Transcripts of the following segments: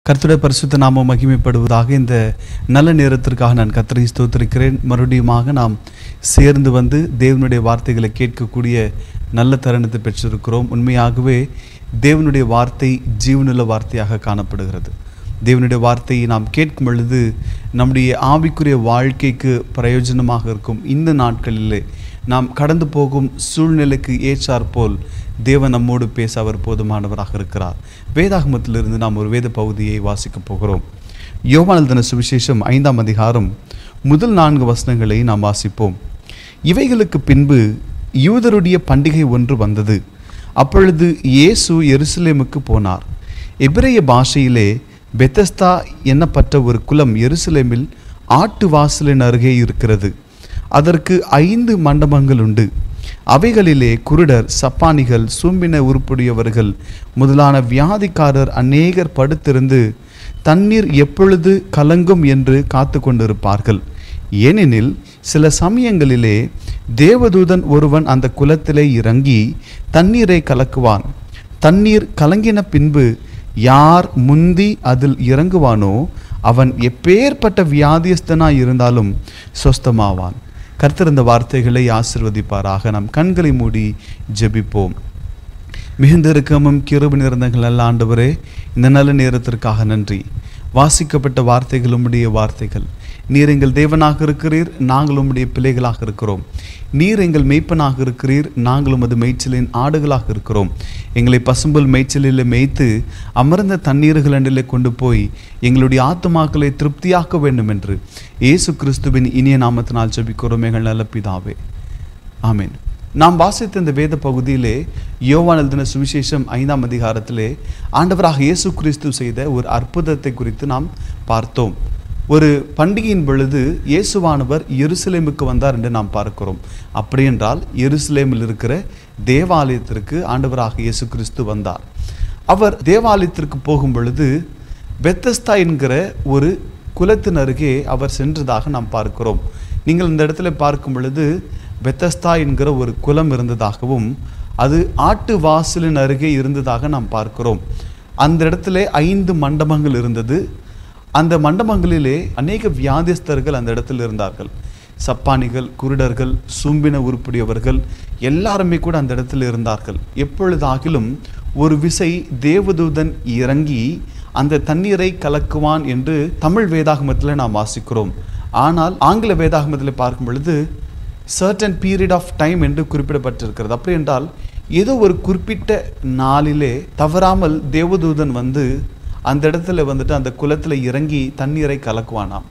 கர்த்தருடைய பரிசுத்த நாமம் மகிமைப்படுவதாக. இந்த நல்ல நேரத்திற்காக நான் கர்த்தரை ஸ்தோத்திரிக்கிறேன். மறுபடியுமாக நாம் சேர்ந்து வந்து தேவனுடைய வார்த்தைகளை கேட்கக்கூடிய நல்ல தருணத்தை பெற்றிருக்கிறோம். உண்மையாகவே தேவனுடைய வார்த்தை ஜீவனுள்ள வார்த்தையாக காணப்படுகிறது. தேவனுடைய வார்த்தையை நாம் கேட்கும் பொழுது நம்முடைய ஆவிக்குரிய வாழ்க்கைக்கு பிரயோஜனமாக இருக்கும். இந்த நாட்களிலே நாம் கடந்து போகும் சூழ்நிலைக்கு ஏற்றாற்போல் தேவன் நம்மோடு பேச அவர் போதுமானவராக இருக்கிறார். வேதாகமத்திலிருந்து நாம் ஒரு வேத பகுதியை வாசிக்கப் போகிறோம். யோவான் எழுதின சுவிசேஷம் 5ஆம் அதிகாரம் முதல் 4 வசனங்களை நாம் வாசிப்போம். இவைகளுக்கு பின்பு யூதருடைய பண்டிகை ஒன்று வந்தது. அப்பொழுது இயேசு எருசலேமுக்கு போனார். எபிரேய பாஷையிலே பெத்தஸ்தா என்னப்பட்ட ஒரு குளம் எருசலேமில் ஆட்டு வாசலின் அருகே இருக்கிறது. அதற்கு 5 மண்டபங்கள் உண்டு. அவைகளிலே குருடர், சப்பானிகள், சூம்பின உருப்புடையவர்கள் முதலான வியாதிக்காரர் அநேகர் படுத்திருந்து தண்ணீர் எப்பொழுது கலங்கும் என்று காத்து கொண்டிருப்பார்கள். ஏனெனில் சில சமயங்களிலே தேவதூதன் ஒருவன் அந்த குளத்திலே இறங்கி தண்ணீரை கலக்குவான். தண்ணீர் கலங்கின பின்பு யார் முந்தி அதில் இறங்குவானோ அவன் எப்பேற்பட்ட வியாதியஸ்தனாய் இருந்தாலும் சொஸ்தமாவான். கர்த்தர் இந்த வார்த்தைகளை ஆசீர்வதிப்பாராக. நாம் கண்களை மூடி ஜெபிப்போம். மிகுந்த இரக்கமும் கிருபை நிறைந்தங்கள் நல்ல ஆண்டவரே, இந்த நல்ல நேரத்திற்காக நன்றி. வாசிக்கப்பட்ட வார்த்தைகள் உம்முடைய வார்த்தைகள். நீர் எங்கள் தேவனாக இருக்கிறீர், நாங்கள் உம்முடைய பிள்ளைகளாக இருக்கிறோம். நீர் எங்கள் மேய்ப்பனாக இருக்கிறீர், நாங்கள் உமது மேய்ச்சலின் ஆடுகளாக இருக்கிறோம். எங்களை பசும்புல் மேய்ச்சலில் மேய்த்து அமர்ந்த தண்ணீர்கள் அண்டிலே கொண்டு போய் எங்களுடைய ஆத்துமாக்களை திருப்தியாக்க வேண்டும் என்று இயேசு கிறிஸ்துவின் இனிய நாமத்தினால் ஜெபிக்கிறோம் எங்கள் நல்ல பிதாவே, ஆமேன். நாம் வாசித்த இந்த வேத பகுதியிலே யோவான் எழுதின சுவிசேஷம் 5ஆம் அதிகாரத்திலே ஆண்டவராக இயேசு கிறிஸ்து செய்த ஒரு அற்புதத்தை குறித்து நாம் பார்த்தோம். ஒரு பண்டிகையின் பொழுது இயேசுவானவர் எருசலேமுக்கு வந்தார் என்று நாம் பார்க்கிறோம். அப்படியென்றால் எருசலேமில் இருக்கிற தேவாலயத்திற்கு ஆண்டவராக இயேசு கிறிஸ்து வந்தார். அவர் தேவாலயத்திற்கு போகும் பொழுது பெத்தஸ்தா என்கிற ஒரு குளத்தின் அருகே அவர் சென்றதாக நாம் பார்க்கிறோம். நீங்கள் இந்த இடத்துல பார்க்கும் பொழுது பெத்தஸ்தா என்கிற ஒரு குளம் இருந்ததாகவும் அது ஆட்டு வாசலின் அருகே இருந்ததாக நாம் பார்க்கிறோம். அந்த இடத்துல 5 மண்டபங்கள் இருந்தது. அந்த மண்டபங்களிலே அநேக வியாதிஸ்தர்கள் அந்த இடத்தில் இருந்தார்கள். சப்பானிகள், குருடர்கள், சூம்பின உருப்புடையவர்கள் எல்லாருமே கூட அந்த இடத்தில் இருந்தார்கள். எப்பொழுதாகிலும் ஒரு விசை தேவதூதன் இறங்கி அந்த தண்ணீரை கலக்குவான் என்று தமிழ் வேதாகமத்தில் நாம் வாசிக்கிறோம். ஆனால் ஆங்கில வேதாகமத்தில் பார்க்கும் பொழுது certain period of time என்று குறிப்பிடப்பட்டிருக்கிறது. அப்படி என்றால் ஏதோ ஒரு குறிப்பிட்ட நாளிலே தவறாமல் தேவதூதன் வந்து அந்த இடத்துல வந்துட்டு அந்த குளத்தில் இறங்கி தண்ணீரை கலக்குவானாம்.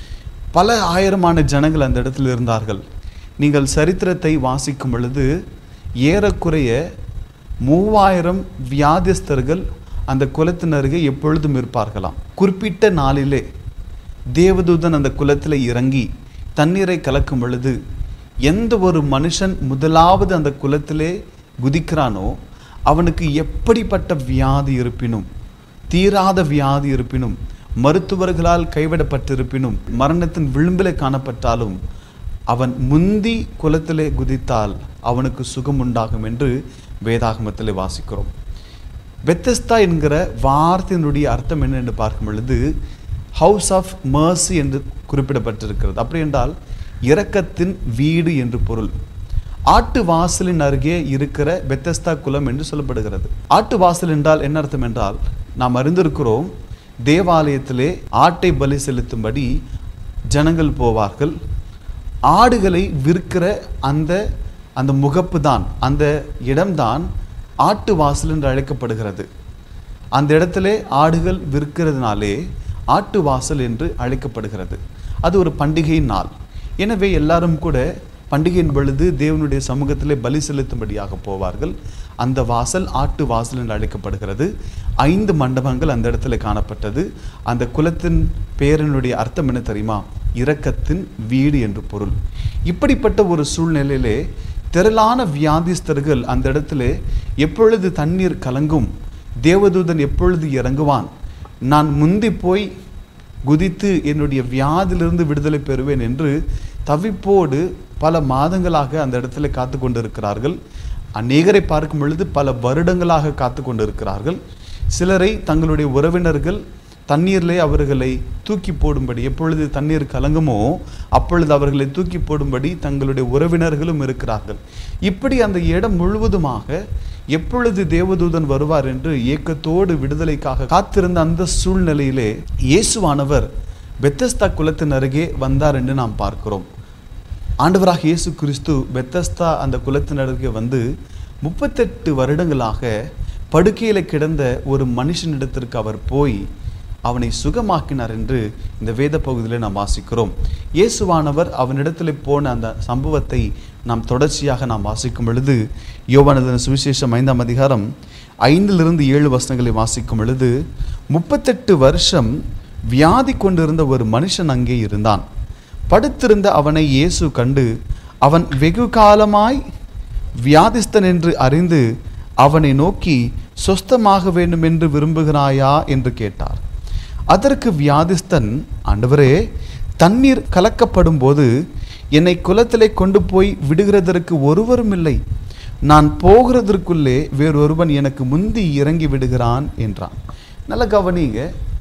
பல ஆயிரமான ஜனங்கள் அந்த இடத்துல இருந்தார்கள். நீங்கள் சரித்திரத்தை வாசிக்கும் பொழுது ஏறக்குறைய 3000 வியாதிஸ்தர்கள் அந்த குளத்தின் அருகே எப்பொழுதும் இருப்பார்களாம். குறிப்பிட்ட நாளிலே தேவதூதன் அந்த குளத்தில் இறங்கி தண்ணீரை கலக்கும் பொழுது எந்த ஒரு மனுஷன் முதலாவது அந்த குளத்திலே குதிக்கிறானோ அவனுக்கு எப்படிப்பட்ட வியாதி இருப்பினும், தீராத வியாதி இருப்பினும், மருத்துவர்களால் கைவிடப்பட்டிருப்பினும், மரணத்தின் விளிம்பிலே காணப்பட்டாலும் அவன் முந்தி குளத்திலே குதித்தால் அவனுக்கு சுகம் உண்டாகும் என்று வேதாகமத்திலே வாசிக்கிறோம். பெத்தஸ்தா என்கிற வார்த்தையினுடைய அர்த்தம் என்ன என்று பார்க்கும் பொழுது ஹவுஸ் ஆஃப் மர்சி என்று குறிப்பிடப்பட்டிருக்கிறது. அப்படி என்றால் இரக்கத்தின் வீடு என்று பொருள். ஆட்டு வாசலின் அருகே இருக்கிற பெத்தஸ்தா குளம் என்று சொல்லப்படுகிறது. ஆட்டு வாசல் என்றால் என்ன அர்த்தம் என்றால், நாம் அறிந்திருக்கிறோம், தேவாலயத்திலே ஆட்டை பலி செலுத்தும்படி ஜனங்கள் போவார்கள். ஆடுகளை விற்கிற அந்த முகப்பு தான், அந்த இடம்தான் ஆட்டு வாசல் என்று அழைக்கப்படுகிறது. அந்த இடத்திலே ஆடுகள் விற்கிறதுனாலே ஆட்டு வாசல் என்று அழைக்கப்படுகிறது. அது ஒரு பண்டிகை நாள். எனவே எல்லாரும் கூட பண்டிகையின் பொழுது தேவனுடைய சமூகத்திலே பலி செலுத்தும்படியாக போவார்கள். அந்த வாசல் ஆட்டு வாசல் என்று அழைக்கப்படுகிறது. 5 மண்டபங்கள் அந்த இடத்துல காணப்பட்டது. அந்த குலத்தின் பேரனுடைய அர்த்தம் என்ன தெரியுமா? இரக்கத்தின் வீடு என்று பொருள். இப்படிப்பட்ட ஒரு சூழ்நிலையிலே திரளான வியாதிஸ்தர்கள் அந்த இடத்துல எப்பொழுது தண்ணீர் கலங்கும், தேவதூதன் எப்பொழுது இறங்குவான், நான் முந்தி போய் குதித்து என்னுடைய வியாதியிலிருந்து விடுதலை பெறுவேன் என்று தவிப்போடு பல மாதங்களாக அந்த இடத்துல காத்து கொண்டிருக்கிறார்கள். அநேகரை பார்க்கும் பொழுது பல வருடங்களாக காத்து கொண்டிருக்கிறார்கள். சிலரை தங்களுடைய உறவினர்கள் தண்ணீரிலே அவர்களை தூக்கி போடும்படி, எப்பொழுது தண்ணீர் கலங்குமோ அப்பொழுது அவர்களை தூக்கி போடும்படி தங்களுடைய உறவினர்களும் இருக்கிறார்கள். இப்படி அந்த இடம் முழுவதுமாக எப்பொழுது தேவதூதன் வருவார் என்று ஏக்கத்தோடு விடுதலைக்காக காத்திருந்த அந்த சூழ்நிலையிலே இயேசுவானவர் பெத்தஸ்தா குளத்தின் அருகே வந்தார் என்று நாம் பார்க்கிறோம். ஆண்டவராக இயேசு கிறிஸ்து பெத்தஸ்தா அந்த குளத்தின் அருகே வந்து 38 வருடங்களாக படுக்கையில் கிடந்த ஒரு மனுஷனிடத்திற்கு அவர் போய் அவனை சுகமாக்கினார் என்று இந்த வேத பகுதியில் நாம் வாசிக்கிறோம். இயேசுவானவர் அவனிடத்தில் போன அந்த சம்பவத்தை நாம் தொடர்ச்சியாக நாம் வாசிக்கும் பொழுது, யோவான் எழுதின சுவிசேஷம் 5ஆம் அதிகாரம் 5-7 வசனங்களை வாசிக்கும் பொழுது, 38 வருஷம் வியாதி கொண்டிருந்த ஒரு மனுஷன் அங்கே இருந்தான். படுத்திருந்த அவனை இயேசு கண்டு, அவன் வெகு காலமாய் வியாதிஸ்தன் என்று அறிந்து அவனை நோக்கி, சொஸ்தமாக வேண்டும் என்று விரும்புகிறாயா என்று கேட்டார். அதற்கு வியாதிஸ்தன், ஆண்டவரே, தண்ணீர் கலக்கப்படும் போது என்னை குளத்திலே கொண்டு போய் விடுகிறதற்கு ஒருவரும் இல்லை. நான் போகிறதற்குள்ளே வேறொருவன் எனக்கு முந்தி இறங்கி விடுகிறான் என்றான். நல்ல கவனிங்க,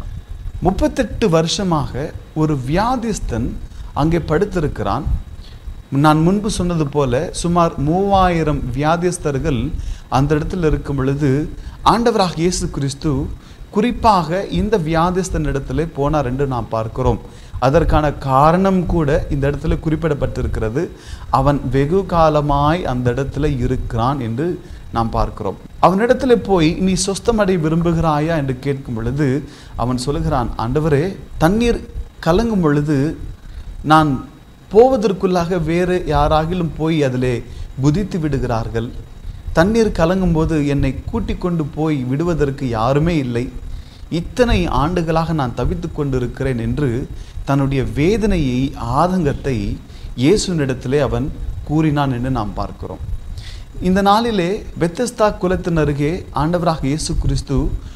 38 வருஷமாக ஒரு வியாதிஸ்தன் அங்கே படுத்திருக்கிறான். நான் முன்பு சொன்னது போல சுமார் 3000 வியாதிஸ்தர்கள் அந்த இடத்துல இருக்கும் பொழுது ஆண்டவராக இயேசு கிறிஸ்து குறிப்பாக இந்த வியாதிஸ்தன் இடத்துல போனார் என்று நாம் பார்க்கிறோம். அதற்கான காரணம் கூட இந்த இடத்துல குறிப்பிடப்பட்டிருக்கிறது. அவன் வெகு காலமாய் அந்த இடத்துல இருக்கிறான் என்று நாம் பார்க்கிறோம். அவனிடத்துல போய் நீ சொஸ்தமடை விரும்புகிறாயா என்று கேட்கும் பொழுது அவன் சொல்லுகிறான், ஆண்டவரே, தண்ணீர் கலங்கும் பொழுது நான் போவதற்குள்ளாக வேறு யாராகிலும் போய் அதிலே குதித்து விடுகிறார்கள். தண்ணீர் கலங்கும் போது என்னை கூட்டிக் கொண்டு போய் விடுவதற்கு யாருமே இல்லை. இத்தனை ஆண்டுகளாக நான் தவித்து கொண்டிருக்கிறேன் என்று தன்னுடைய வேதனையை, ஆதங்கத்தை இயேசுவினிடத்திலே அவன் கூறினான் என்று நாம் பார்க்கிறோம். இந்த நாளிலே பெத்தஸ்தா குளத்தின் அருகே ஆண்டவராக இயேசு கிறிஸ்து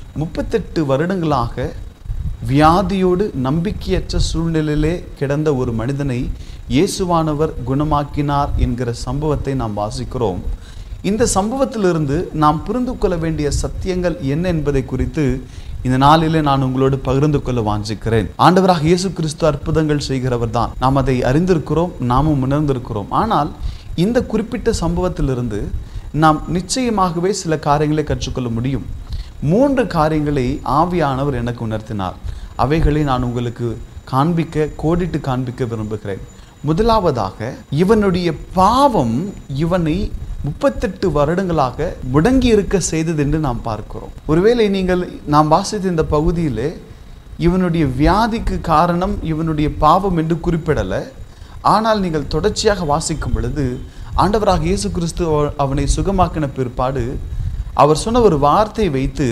38 வருடங்களாக வியாதியோடு நம்பிக்கையற்ற சூழ்நிலையிலே கிடந்த ஒரு மனிதனை இயேசுவானவர் குணமாக்கினார் என்கிற சம்பவத்தை நாம் வாசிக்கிறோம். இந்த சம்பவத்திலிருந்து நாம் புரிந்து கொள்ள வேண்டிய சத்தியங்கள் என்ன என்பதை குறித்து இந்த நாளிலே நான் உங்களோடு பகிர்ந்து கொள்ள வாஞ்சிக்கிறேன். ஆண்டவராக இயேசு கிறிஸ்து அற்புதங்கள் செய்கிறவர் தான். நாம் அதை அறிந்திருக்கிறோம், நாமும் உணர்ந்திருக்கிறோம். ஆனால் இந்த குறிப்பிட்ட சம்பவத்திலிருந்து நாம் நிச்சயமாகவே சில காரியங்களை கற்றுக்கொள்ள முடியும். 3 காரியங்களை ஆவியானவர் எனக்கு உணர்த்தினார். அவைகளை நான் உங்களுக்கு கோடிட்டு காண்பிக்க விரும்புகிறேன். முதலாவதாக, இவனுடைய பாவம் இவனை 38 வருடங்களாக முடங்கி இருக்க செய்தது என்று நாம் பார்க்கிறோம். ஒருவேளை நாம் வாசித்த இந்த பகுதியிலே இவனுடைய வியாதிக்கு காரணம் இவனுடைய பாவம் என்று குறிப்பிடலை. ஆனால் நீங்கள் தொடர்ச்சியாக வாசிக்கும் பொழுது ஆண்டவராக இயேசு கிறிஸ்து அவனை சுகமாக்கின பிற்பாடு அவர் சொன்ன ஒரு வார்த்தை வைத்து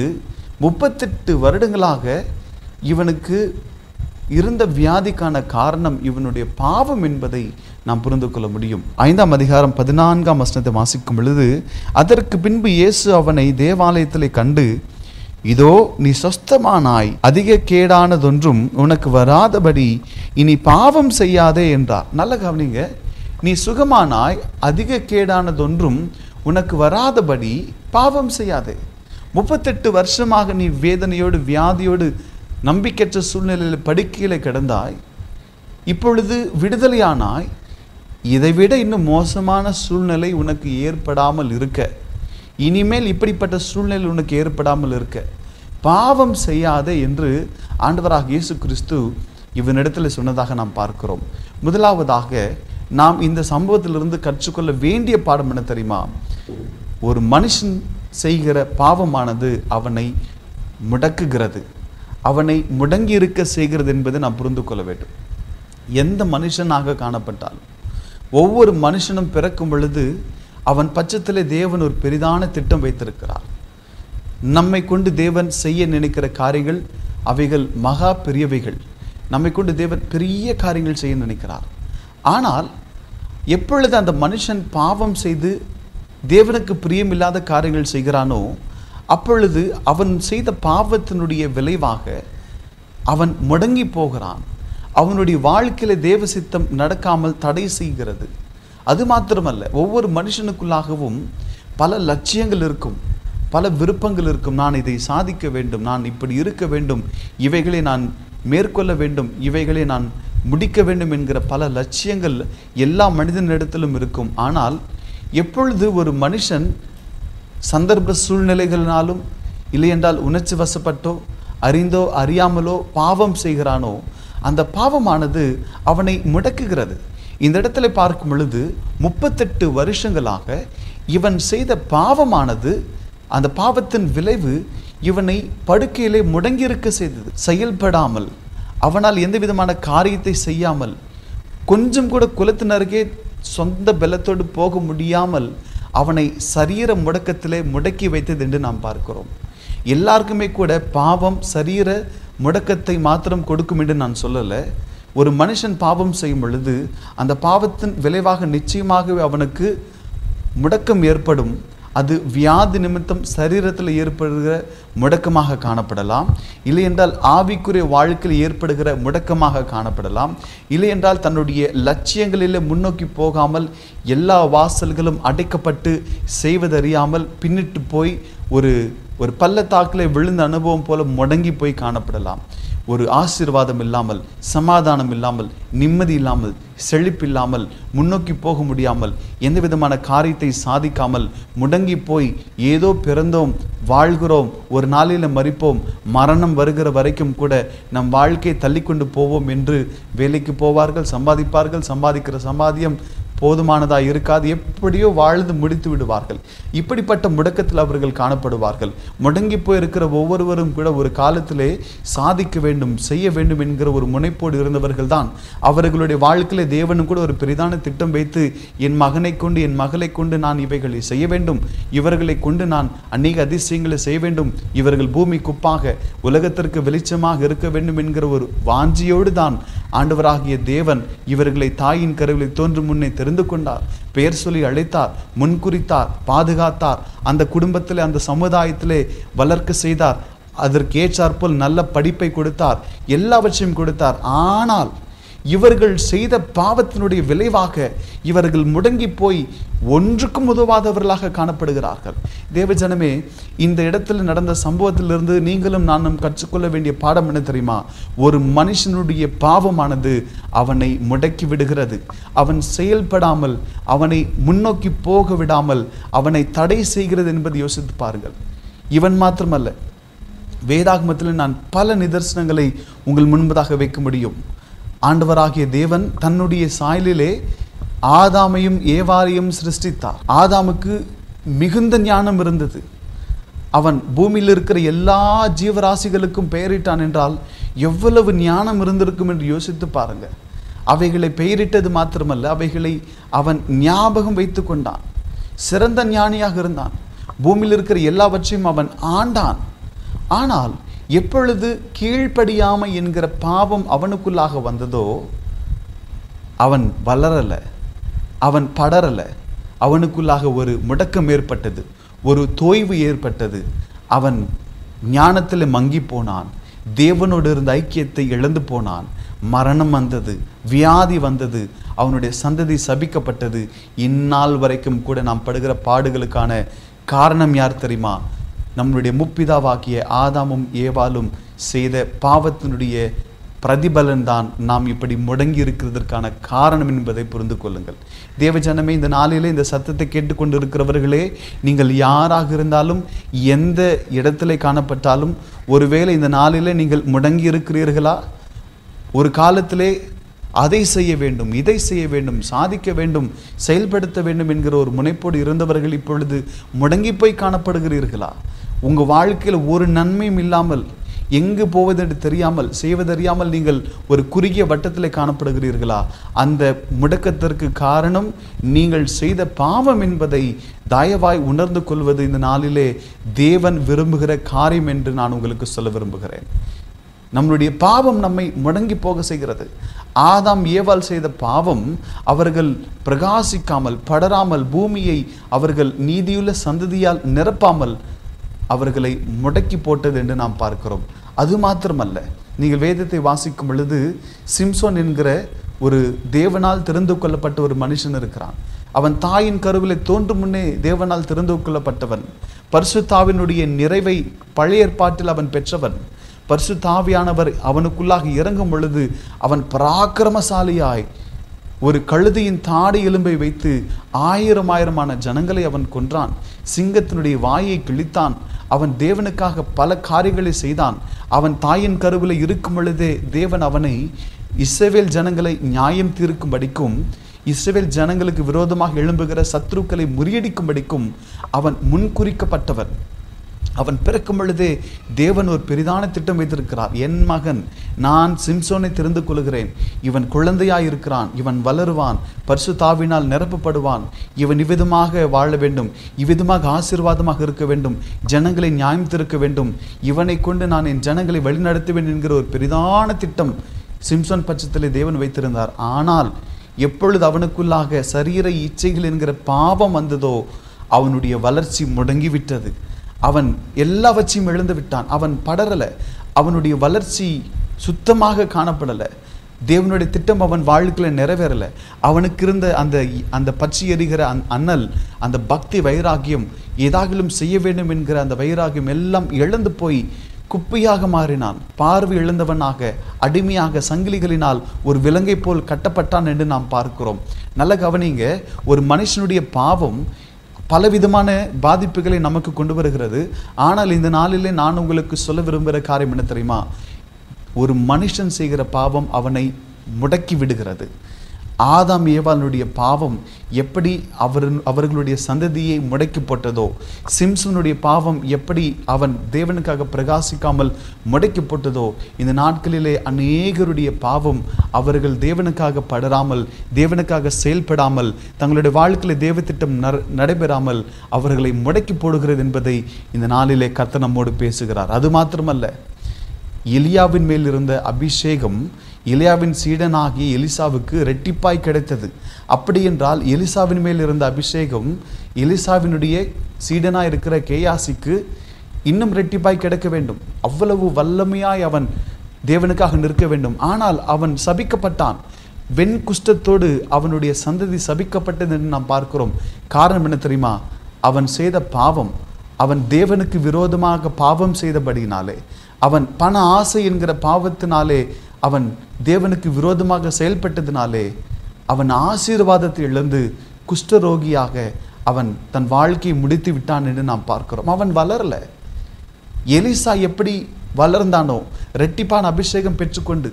38 வருடங்களாக இவனுக்கு இருந்த வியாதிக்கான காரணம் இவனுடைய பாவம் என்பதை நாம் புரிந்து கொள்ள முடியும். 5ஆம் அதிகாரம் 14ஆம் வசனத்தை வாசிக்கும் பொழுது, அதற்கு பின்பு இயேசு அவனை தேவாலயத்திலே கண்டு, இதோ நீ சொஸ்தமானாய், அதிக கேடானதொன்றும் உனக்கு வராதபடி இனி பாவம் செய்யாதே என்றார். நல்ல கவனிங்க, நீ சுகமானாய், அதிக கேடானதொன்றும் உனக்கு வராதபடி பாவம் செய்யாதே. 38 வருஷமாக நீ வேதனையோடு வியாதியோடு நம்பிக்கையற்ற சூழ்நிலையில் படுக்கையில் கிடந்தாய். இப்பொழுது விடுதலையானாய். இதைவிட இன்னும் மோசமான சூழ்நிலை உனக்கு ஏற்படாமல் இருக்க, இனிமேல் இப்படிப்பட்ட சூழ்நிலை உனக்கு ஏற்படாமல் இருக்க பாவம் செய்யாதே என்று ஆண்டவராக இயேசு கிறிஸ்து இவனிடத்தில் சொன்னதாக நாம் பார்க்கிறோம். முதலாவதாக நாம் இந்த சம்பவத்திலிருந்து கற்றுக்கொள்ள வேண்டிய பாடம் என்ன தெரியுமா? ஒரு மனுஷன் செய்கிற பாவமானது அவனை முடக்குகிறது, அவனை முடங்கி இருக்க செய்கிறது என்பதை நாம் புரிந்து கொள்ள வேண்டும். எந்த மனுஷனாக காணப்பட்டாலும், ஒவ்வொரு மனுஷனும் பிறக்கும் பொழுது அவன் பட்சத்திலே தேவன் ஒரு பெரிதான திட்டம் வைத்திருக்கிறார். நம்மை கொண்டு தேவன் செய்ய நினைக்கிற காரியங்கள் அவைகள் மகா பெரியவைகள். நம்மை கொண்டு தேவன் பெரிய காரியங்கள் செய்ய நினைக்கிறார். ஆனால் எப்பொழுது அந்த மனுஷன் பாவம் செய்து தேவனுக்கு பிரியமில்லாத காரியங்கள் செய்கிறானோ அப்பொழுது அவன் செய்த பாவத்தினுடைய விளைவாக அவன் முடங்கி போகிறான். அவனுடைய வாழ்க்கையில தேவ சித்தம் நடக்காமல் தடை செய்கிறது. அது மாத்திரமல்ல, ஒவ்வொரு மனுஷனுக்குள்ளாகவும் பல லட்சியங்கள் இருக்கும், பல விருப்பங்கள் இருக்கும். நான் இதை சாதிக்க வேண்டும், நான் இப்படி இருக்க வேண்டும், இவைகளை நான் மேற்கொள்ள வேண்டும், இவைகளை நான் முடிக்க வேண்டும் என்கிற பல லட்சியங்கள் எல்லா மனிதனிடத்திலும் இருக்கும். ஆனால் எப்பொழுது ஒரு மனுஷன் சந்தர்ப்ப சூழ்நிலைகளினாலும் இல்லையென்றால் உணர்ச்சி வசப்பட்டோ அறிந்தோ அறியாமலோ பாவம் செய்கிறானோ, அந்த பாவமானது அவனை முடக்குகிறது. இந்த இடத்துல பார்க்கும் பொழுது 38 வருஷங்களாக இவன் செய்த பாவமானது, அந்த பாவத்தின் விளைவு இவனை படுக்கையிலே முடங்கியிருக்க செய்தது. செயல்படாமல், அவனால் எந்த விதமான காரியத்தை செய்யாமல், கொஞ்சம் கூட குலத்தினருக்கே சொந்த பலத்தோடு போக முடியாமல் அவனை சரீர முடக்கத்திலே முடக்கி வைத்தது என்று நாம் பார்க்கிறோம். எல்லாருக்குமே கூட பாவம் சரீர முடக்கத்தை மாத்திரம் கொடுக்கும் என்று நான் சொல்லலை. ஒரு மனுஷன் பாவம் செய்யும் பொழுது அந்த பாவத்தின் விளைவாக நிச்சயமாகவே அவனுக்கு முடக்கம் ஏற்படும். அது வியாதி நிமித்தம் சரீரத்தில் ஏற்படுகிற முடக்கமாக காணப்படலாம், இல்லையென்றால் ஆவிக்குரிய வாழ்க்கையில் ஏற்படுகிற முடக்கமாக காணப்படலாம், இல்லையென்றால் தன்னுடைய லட்சியங்களில் முன்னோக்கி போகாமல் எல்லா வாசல்களும் அடைக்கப்பட்டு செய்வதறியாமல் பின்னிட்டு போய் ஒரு பள்ளத்தாக்கில் விழுந்த அனுபவம் போல முடங்கி போய் காணப்படலாம். ஒரு ஆசீர்வாதம் இல்லாமல், சமாதானம் இல்லாமல், நிம்மதி இல்லாமல், செழிப்பில்லாமல், முன்னோக்கி போக முடியாமல், எந்த விதமான காரியத்தை சாதிக்காமல் முடங்கி போய் ஏதோ பிறந்தோம், வாழ்கிறோம், ஒரு நாளில் மரிப்போம், மரணம் வருகிற வரைக்கும் கூட நம் வாழ்க்கையை தள்ளிக்கொண்டு போவோம் என்று வேலைக்கு போவார்கள், சம்பாதிப்பார்கள், சம்பாதிக்கிற சம்பாத்தியம் போதுமானதாக இருக்காது, எப்படியோ வாழ்ந்து முடித்து விடுவார்கள். இப்படிப்பட்ட முடக்கத்தில் அவர்கள் காணப்படுவார்கள். முடங்கி போயிருக்கிற ஒவ்வொருவரும் கூட ஒரு காலத்திலே சாதிக்க வேண்டும், செய்ய வேண்டும் என்கிற ஒரு முனைப்போடு இருந்தவர்கள் தான். அவர்களுடைய வாழ்க்கையில தேவனும் கூட ஒரு பெரிதான திட்டம் வைத்து, என் மகனை கொண்டு என் மகளை கொண்டு நான் இவைகளை செய்ய வேண்டும், இவர்களை கொண்டு நான் அநேக அதிசயங்களை செய்ய வேண்டும், இவர்கள் பூமி குப்பாக உலகத்திற்கு வெளிச்சமாக இருக்க வேண்டும் என்கிற ஒரு வாஞ்சியோடு தான் ஆண்டவராகிய தேவன் இவர்களை தாயின் கருவிலை தோன்றும் முன்னே தெரிந்து கொண்டார், பெயர் சொல்லி அழைத்தார், முன்குறித்தார், பாதுகாத்தார், அந்த குடும்பத்திலே அந்த சமுதாயத்திலே வளர்க்க செய்தார், அதற்கு ஏற்றாற்போல் நல்ல படிப்பை கொடுத்தார், எல்லாவற்றையும் கொடுத்தார். ஆனால் இவர்கள் செய்த பாவத்தினுடைய விளைவாக இவர்கள் முடங்கி போய் ஒன்றுக்கும் உதவாதவர்களாக காணப்படுகிறார்கள். தேவஜனமே, இந்த இடத்துல நடந்த சம்பவத்திலிருந்து நீங்களும் நானும் கற்றுக்கொள்ள வேண்டிய பாடம் என்ன தெரியுமா? ஒரு மனுஷனுடைய பாவமானது அவனை முடக்கி விடுகிறது. அவன் செயல்படாமல், அவனை முன்னோக்கி போக விடாமல் அவனை தடை செய்கிறது என்பதை யோசித்து பாருங்கள். இவன் மாத்திரமல்ல, வேதாகமத்தில் நான் பல நிதர்சனங்களை உங்கள் முன்பதாக வைக்க முடியும். ஆண்டவராகிய தேவன் தன்னுடைய சாயலிலே ஆதாமையும் ஏவாளையும் சிருஷ்டித்தார். ஆதாமுக்கு மிகுந்த ஞானம் இருந்தது. அவன் பூமியில் இருக்கிற எல்லா ஜீவராசிகளுக்கும் பெயரிட்டான் என்றால் எவ்வளவு ஞானம் இருந்திருக்கும் என்று யோசித்து பாருங்க. அவைகளை பெயரிட்டது மாத்திரமல்ல, அவைகளை அவன் ஞாபகம் வைத்து கொண்டான். சிறந்த ஞானியாக இருந்தான். பூமியில் இருக்கிற எல்லாவற்றையும் அவன் ஆண்டான். ஆனால் எப்பொழுது கீழ்ப்படியாமை என்கிற பாவம் அவனுக்குள்ளாக வந்ததோ, அவன் வளரல, அவன் படரல, அவனுக்குள்ளாக ஒரு முடக்கம் ஏற்பட்டது, ஒரு தோய்வு ஏற்பட்டது. அவன் ஞானத்தில் மங்கி போனான், தேவனோடு இருந்த ஐக்கியத்தை இழந்து போனான். மரணம் வந்தது, வியாதி வந்தது, அவனுடைய சந்ததி சபிக்கப்பட்டது. இந்நாள் வரைக்கும் கூட நாம் படுகிற பாடுகளுக்கான காரணம் யார் தெரியுமா? நம்முடைய முப்பிதாவாகிய ஆதாமும் ஏவாளும் செய்த பாவத்தினுடைய பிரதிபலன் தான் நாம் இப்படி முடங்கி இருக்கிறதற்கான காரணம் என்பதை புரிந்து கொள்ளுங்கள். தேவஜனமே, இந்த நாளிலே இந்த சத்தத்தை கேட்டுக்கொண்டு இருக்கிறவர்களே, நீங்கள் யாராக இருந்தாலும், எந்த இடத்திலே காணப்பட்டாலும், ஒருவேளை இந்த நாளிலே நீங்கள் முடங்கி இருக்கிறீர்களா? ஒரு காலத்திலே அதை செய்ய வேண்டும், இதை செய்ய வேண்டும், சாதிக்க வேண்டும், செயல்படுத்த வேண்டும் என்கிற ஒரு முனைப்போடு இருந்தவர்கள் இப்பொழுது முடங்கி போய் காணப்படுகிறீர்களா? உங்கள் வாழ்க்கையில் ஒரு நன்மையும் இல்லாமல், எங்கு போவதென்று தெரியாமல், செய்வதறியாமல் நீங்கள் ஒரு குறுகிய வட்டத்தில் காணப்படுகிறீர்களா? அந்த முடக்கத்திற்கு காரணம் நீங்கள் செய்த பாவம் என்பதை தயவாய் உணர்ந்து கொள்வது இந்த நாளிலே தேவன் விரும்புகிற காரியம் என்று நான் உங்களுக்கு சொல்ல விரும்புகிறேன். நம்மளுடைய பாவம் நம்மை முடங்கி போக செய்கிறது. ஆதாம் ஏவாள் செய்த பாவம் அவர்கள் பிரகாசிக்காமல், படராமல், பூமியை அவர்கள் நீதியுள்ள சந்ததியால் நிரப்பாமல் அவர்களை முடக்கி போட்டது என்று நாம் பார்க்கிறோம். அது மாத்திரமல்ல, நீங்கள் வேதத்தை வாசிக்கும் பொழுது சிம்சோன் என்கிற ஒரு தேவனால் தெரிந்து கொள்ளப்பட்ட ஒரு மனுஷன் இருக்கிறான். அவன் தாயின் கருவிலே தோன்றும் முன்னே தேவனால் தெரிந்து கொள்ளப்பட்டவன். பரிசுத்தாவினுடைய நிறைவை பழைய ஏற்பாட்டில் அவன் பெற்றவன். பரிசுத்தாவியானவர் அவனுக்குள்ளாக இறங்கும் பொழுது அவன் பராக்கிரமசாலியாய் ஒரு கழுதையின் தாடை எலும்பை வைத்து ஆயிரமான ஜனங்களை அவன் கொன்றான். சிங்கத்தினுடைய வாயை கிழித்தான். அவன் தேவனுக்காக பல காரியங்களை செய்தான். அவன் தாயின் கருவில இருக்கும் பொழுதே தேவன் அவனை இஸ்ரவேல் ஜனங்களை நியாயம் தீர்க்கும்படிக்கும் இஸ்ரவேல் ஜனங்களுக்கு விரோதமாக எழும்புகிற சத்துருக்களை முறியடிக்கும்படிக்கும் அவன் முன்குறிக்கப்பட்டவன். அவன் பிறக்கும் பொழுதே தேவன் ஒரு பெரிதான திட்டம் வைத்திருக்கிறார். என் மகன், நான் சிம்சோனை தெரிந்து கொள்கிறேன். இவன் குழந்தையாயிருக்கிறான், இவன் வளருவான், பரிசுத்தாவினால் நிரப்பப்படுவான், இவன் இவ்விதமாக வாழ வேண்டும், இவ்விதமாக ஆசீர்வாதமாக இருக்க வேண்டும், ஜனங்களை நியாயம் தீர்க்க வேண்டும், இவனை கொண்டு நான் என் ஜனங்களை வழிநடத்துவேன் என்கிற ஒரு பெரிதான திட்டம் சிம்சோன் பட்சத்திலே தேவன் வைத்திருந்தார். ஆனால் எப்பொழுது அவனுக்குள்ளாக சரீர இச்சைகள் என்கிற பாவம் வந்ததோ அவனுடைய வளர்ச்சி முடங்கிவிட்டது. அவன் எல்லாவற்றையும் இழந்து விட்டான். அவன் படரலை. அவனுடைய வளர்ச்சி சுத்தமாக காணப்படலை. தேவனுடைய திட்டம் அவன் வாழ்க்கையில் நிறைவேறலை. அவனுக்கு இருந்த அந்த பற்றி எரிகிற அனல், அந்த பக்தி வைராகியம், ஏதாகிலும் செய்ய வேண்டும் என்கிற அந்த வைராகியம் எல்லாம் இழந்து போய் குப்பையாக மாறினான். பார்வை இழந்தவனாக, அடிமையாக, சங்கிலிகளினால் ஒரு விலங்கை போல் கட்டப்பட்டான் என்று நாம் பார்க்கிறோம். நல்ல கவனிங்க, ஒரு மனுஷனுடைய பாவம் பலவிதமான பாதிப்புகளை நமக்கு கொண்டு வருகிறது. ஆனால் இந்த நாளிலே நான் உங்களுக்கு சொல்ல விரும்புகிற காரியம் என்ன தெரியுமா? ஒரு மனுஷன் செய்கிற பாவம் அவனை முடக்கி விடுகிறது. ஆதாம் ஏவாளுடைய பாவம் எப்படி அவர்களுடைய சந்ததியை முடக்கி போட்டதோ, சிம்சனுடைய பாவம் எப்படி அவன் தேவனுக்காக பிரகாசிக்காமல் முடக்கி போட்டதோ, இந்த நாட்களிலே அநேகருடைய பாவம் அவர்கள் தேவனுக்காக படராமல், தேவனுக்காக செயல்படாமல், தங்களுடைய வாழ்க்கையில் தேவ திட்டம் நடைபெறாமல் அவர்களை முடக்கி போடுகிறது என்பதை இந்த நாளிலே கர்த்தர் நம்மோடு பேசுகிறார். அது மாத்திரமல்ல, எலியாவின் மேல் இருந்த அபிஷேகம் எலியாவின் சீடனாகிய எலிசாவுக்கு இரட்டிப்பாய் கிடைத்தது. அப்படி என்றால் எலிசாவின் மேல் இருந்த அபிஷேகம் எலிசாவினுடைய சீடனாய் இருக்கிற கேயாசிக்கு இன்னும் இரட்டிப்பாய் கிடைக்க வேண்டும். அவ்வளவு வல்லமையாய் அவன் தேவனுக்காக நிற்க வேண்டும். ஆனால் அவன் சபிக்கப்பட்டான். வெண் குஷ்டத்தோடு அவனுடைய சந்ததி சபிக்கப்பட்டது என்று நாம் பார்க்கிறோம். காரணம் என்ன தெரியுமா? அவன் செய்த பாவம், அவன் தேவனுக்கு விரோதமாக பாவம் செய்தபடினாலே, அவன் பண ஆசை என்கிற பாவத்தினாலே, அவன் தேவனுக்கு விரோதமாக செயல்பட்டதினாலே அவன் ஆசீர்வாதத்தை இழந்து குஷ்டரோகியாக அவன் தன் வாழ்க்கையை முடித்து விட்டான் என்று நாம் பார்க்கிறோம். அவன் வளரல. எலிசா எப்படி வளர்ந்தானோ, இரட்டிப்பான அபிஷேகம் பெற்றுக்கொண்டு,